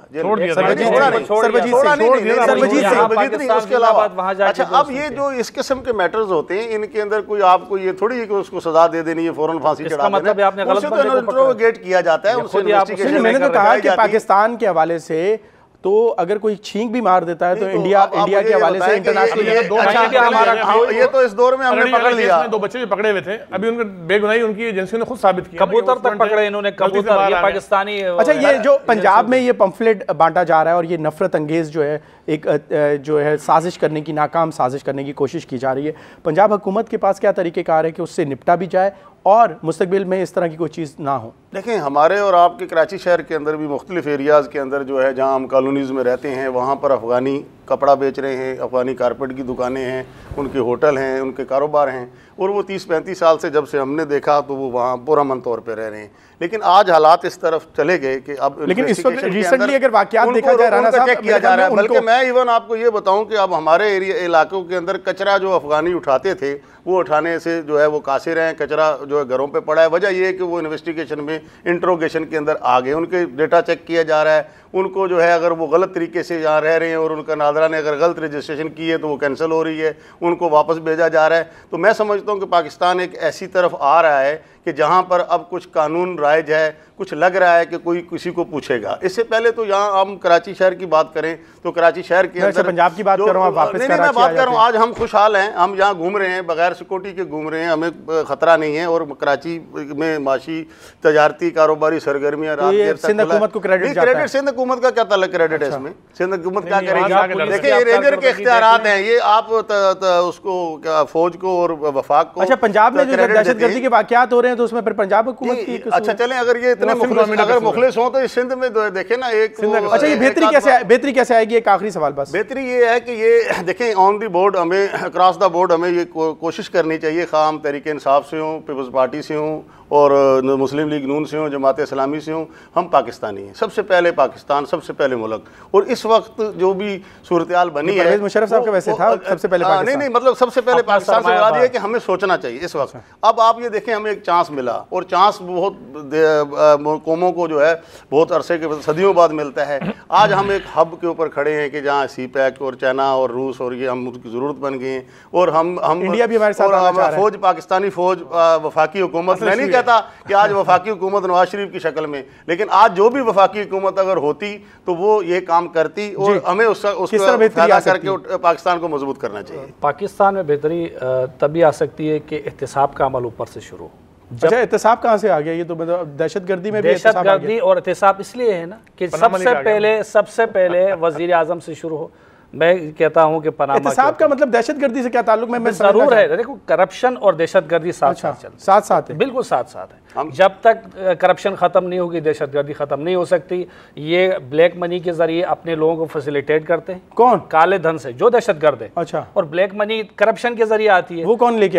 F: उसके अलावा। अच्छा, अब ये जो इस किस्म के मैटर्स होते हैं, इनके अंदर कोई आपको ये थोड़ी है कि उसको सजा दे देनी है, फौरन फांसी चढ़ा देना, उससे तो इंट्रोगेट किया जाता है, उनसे इन्वेस्टिगेशन।
B: मैंने तो कहा कि पाकिस्तान के हवाले से तो अगर कोई छींक भी मार देता है तो इंडिया के हवाले से इंटरनेशनल,
F: ये तो इस दौर में हमने पकड़ लिया।
C: 2 बच्चे जो पकड़े हुए थे, अभी उनकी बेगुनाही उनकी एजेंसियों ने खुद साबित किया।
E: कबूतर तक पकड़े इन्होंने, कबूतर, ये पाकिस्तानी।
B: अच्छा, ये जो पंजाब में ये पंफलेट बांटा जा रहा है और ये नफरत अंगेज जो है एक जो है साजिश करने की, नाकाम साजिश करने की कोशिश की जा रही है, पंजाब हुकूमत के पास क्या तरीक़ेकार है कि उससे निपटा भी जाए और मुस्तकबिल में इस तरह की कोई चीज़ ना हो?
F: देखें, हमारे और आपके कराची शहर के अंदर भी मुख्तलिफ एरियाज़ के अंदर जो है जहाँ हम कॉलोनीज़ में रहते हैं, वहाँ पर अफ़गानी कपड़ा बेच रहे हैं, अफ़गानी कारपेट की दुकानें हैं, उनके होटल हैं, उनके कारोबार हैं, और वो 30-35 साल से जब से हमने देखा तो वो वहाँ पुरअमन तौर पे रह रहे हैं। लेकिन आज हालात इस तरफ चले गए कि अब,
B: लेकिन इस वक्त रिसेंटली अगर वाक़यात देखा जाए राना साहब,
F: चेक किया जा रहा है। बल्कि मैं इवन आपको ये बताऊं कि अब हमारे इलाकों के अंदर कचरा जो अफ़गानी उठाते थे, वो उठाने से जो है वो कासिर हैं, कचरा जो है घरों पे पड़ा है। वजह ये है कि वो इन्वेस्टिगेशन में, इंट्रोगेशन के अंदर आ गए, उनके डेटा चेक किया जा रहा है, उनको जो है अगर वो गलत तरीके से यहाँ रह रहे हैं और उनका नादरा ने अगर गलत रजिस्ट्रेशन की है तो वो कैंसिल हो रही है, उनको वापस भेजा जा रहा है। तो मैं समझता हूँ कि पाकिस्तान एक ऐसी तरफ आ रहा है कि जहाँ पर अब कुछ कानून राइज है, कुछ लग रहा है कि कोई किसी को पूछेगा। इससे पहले तो यहाँ हम कराची शहर की बात करें तो कराची शहर के अंदर,
B: पंजाब की बात कर रहा हूँ,
F: मैं बात कर रहा हूँ, आज हम खुशहाल हैं, हम यहाँ घूम रहे हैं, बगैर सिक्योरिटी के घूम रहे हैं, हमें खतरा नहीं है, और कराची में माशी तजारती कारोबारी सरगर्मियाँ
B: सिंध हुकूमत को क्रेडिट,
F: सिंध हुकूमत का क्या ताल्लुक क्रेडिट है इसमें? सिंध हुकूमत क्या करेगी? देखिए, रेंजर के इख्तियारात हैं, ये आप उसको क्या फौज को और वफाक को।
B: अच्छा, पंजाब में जो दहशतगर्दी के वाक़यात हो रहे हैं तो उसमें फिर पंजाब हुकूमत की,
F: अच्छा चलें, अगर ये इतने अगर मुखलिस हो तो इस सिंध में देखें ना एक।
B: अच्छा, ये बेहतरी कैसे आएगी? एक आखिरी सवाल बस।
F: बेहतरी ये है कि ये देखें, ऑन द बोर्ड हमें, अक्रॉस द बोर्ड हमें ये कोशिश करनी चाहिए, खाम हम तहरीक इंसाफ से हूँ, पीपल्स पार्टी से हूँ, और मुस्लिम लीग नून से हूँ, जमात इस्लामी से हूँ, हम पाकिस्तानी हैं, सबसे पहले पाकिस्तान, सबसे पहले मुल्क। और इस वक्त जो भी सूरत हाल बनी है,
B: परवेज़ मुशर्रफ साहब का वैसे था सबसे पहले पाकिस्तान,
F: नहीं मतलब सबसे पहले पाकिस्तान से मुराद ये कि हमें सोचना चाहिए इस वक्त। अब आप ये देखें, हमें एक चांस मिला, और चांस बहुत कौमों को जो है बहुत अरसे के सदियों बाद मिलता है। आज हम एक हब के ऊपर खड़े हैं कि जहाँ CPEC और चाइना और रूस और ये हम उसकी ज़रूरत बन गए हैं, और हम
B: इंडिया भी हमारे साथ,
F: फौज, पाकिस्तानी फौज, वफाकी हुकूमत, मैं नहीं कहता कि आज वफाकी हुकूमत नवाज शरीफ की शक्ल में, लेकिन आज जो भी वफाकी हुकूमत अगर होती तो वो ये काम करती, और हमें उसका फायदा करके पाकिस्तान को मजबूत करना चाहिए।
E: पाकिस्तान में बेहतरी तभी आ सकती है कि एहतिसाब का अमल ऊपर से शुरू।
B: अच्छा, एहतिसाब कहाँ से आ गया? ये तो दहशतगर्दी में भी
E: दहशतगर्दी और एहतिसाब इसलिए है ना कि सबसे पहले वजीर आजम से शुरू हो। मैं कहता हूं कि पनामा
B: का मतलब दहशतगर्दी से क्या ताल्लुक? मैं
E: जरूर है, देखो करप्शन और दहशतगर्दी
B: साथ है,
E: बिल्कुल साथ है। जब तक करप्शन खत्म नहीं होगी, दहशतगर्दी खत्म नहीं हो सकती। ये ब्लैक मनी के जरिए अपने लोगों को फैसिलिटेट करते हैं।
B: कौन?
E: काले धन से जो दहशतगर्द है।
B: अच्छा,
E: और ब्लैक मनी करप्शन के जरिए आती है।
B: वो कौन लेके आ रहा है?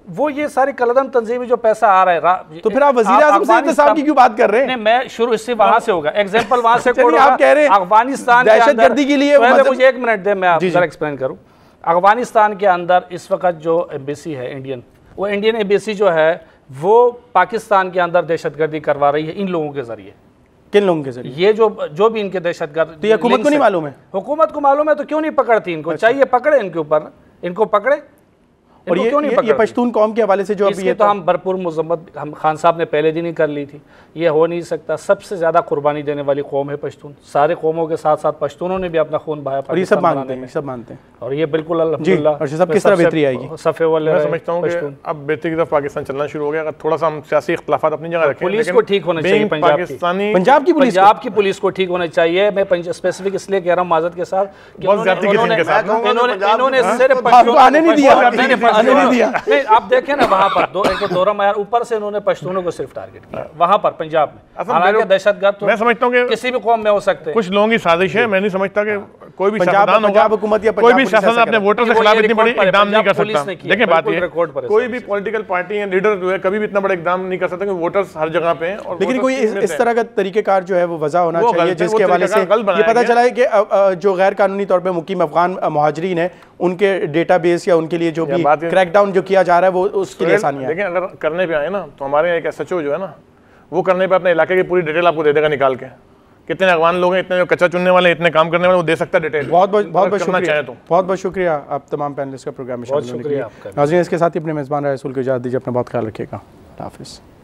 E: वो ये सारी कलदम तंजीमी जो पैसा आ रहा है,
B: तो फिर आप वज़ीर आज़म से इंतसाब की क्यों बात कर रहे हैं?
E: नहीं, मैं शुरू इससे वहां से होगा, एग्जांपल वहां से
B: आप कह रहे हैं
E: अफगानिस्तान
B: दहशतगर्दी के लिए,
E: मुझे 1 मिनट दे, मैं आप जरा एक्सप्लेन करूं। अफगानिस्तान के अंदर इस वक्त जो एम्बेसी है इंडियन, वो इंडियन एम्बेसी जो है वो पाकिस्तान के अंदर दहशतगर्दी करवा रही है इन लोगों के जरिए।
B: किन लोगों के जरिए?
E: ये जो भी इनके दहशतगर्द,
B: तो ये हुकूमत को नहीं मालूम है?
E: हुकूमत को मालूम है तो क्यों नहीं पकड़ती इनको? चाहिए पकड़े इनके ऊपर, इनको पकड़े।
B: और ये पश्तून कौम के हवाले से जो अभी
E: तो हम भरपूर मजम्मत हम खान साहब ने पहले दिन ही कर ली थी। ये हो नहीं सकता, सबसे ज्यादा कुर्बानी देने वाली कौम है पश्तून। सारे कौमों के साथ साथ पश्तूनों ने भी अपना खून बहाया,
B: और ये सब मानते हैं, सब मानते हैं।
E: और ये बिल्कुल अल्हम्दुलिल्लाह
B: सब किस तरह बेहतरी आएगी?
C: मैं समझता हूँ कि अब बेहतरी की तरफ पाकिस्तान चलना शुरू हो गया। अगर थोड़ा सा हम सियासी इख्तिलाफात अपनी जगह रखें,
E: पुलिस को ठीक होना चाहिए, पंजाब की पुलिस को ठीक होना चाहिए। मैं स्पेसिफिक इसलिए कह रहा हूँ माजरत के साथ, इन्होंने सिर्फ
B: आने नहीं दिया।
E: आप देखें ना वहाँ पर एक दौरा मार, ऊपर से इन्होंने पश्तूनों को सिर्फ टारगेट किया वहाँ पर पंजाब में। हालांकि दहशतगर्द
C: मैं समझता हूँ कि
E: किसी भी कौम में हो सकते हैं,
C: कुछ लोगों की साजिश है। मैं नहीं समझता कि कोई भी
B: पंजाब हुकूमत या
C: कोई भी शासन अपने वोटर के खिलाफ इतनी बड़ी इकदाम नहीं कर सकता। देखिए बात ये, कोई भी पॉलिटिकल पार्टी या लीडर जो है कभी भी इतना बड़ा इकदाम नहीं कर सकता, क्योंकि वोटर्स हर जगह पे हैं। और
B: लेकिन कोई इस तरह का तरीकेकार जो है वो वजह होना चाहिए जिसके हवाले से ये पता चला है कि जो गैर कानूनी तौर पर मुकीम अफगान मुहाजिरीन है उनके डेटाबेस या उनके लिए जो भी क्रैकडाउन जो किया जा रहा है वो उसके लिए आसानी है।
C: लेकिन अगर करने पे आए ना तो हमारे एक SHO जो है ना वो करने पे अपने इलाके की पूरी डिटेल आपको दे देगा निकाल के, कितने अफगान लोग हैं, इतने जो कच्चा चुनने वाले, इतने काम करने वाले, वो दे सकता है डिटेल।
B: बहुत शुक्रिया, बहुत शुक्रिया आप तमाम पैनलिस्ट का प्रोग्राम में शामिल होने के लिए। नाज़रीन, इसके साथ ही अपने मेज़बान रसूल को इजाज़त दीजिए, अपना बहुत ख्याल रखिएगा। हाफिज़।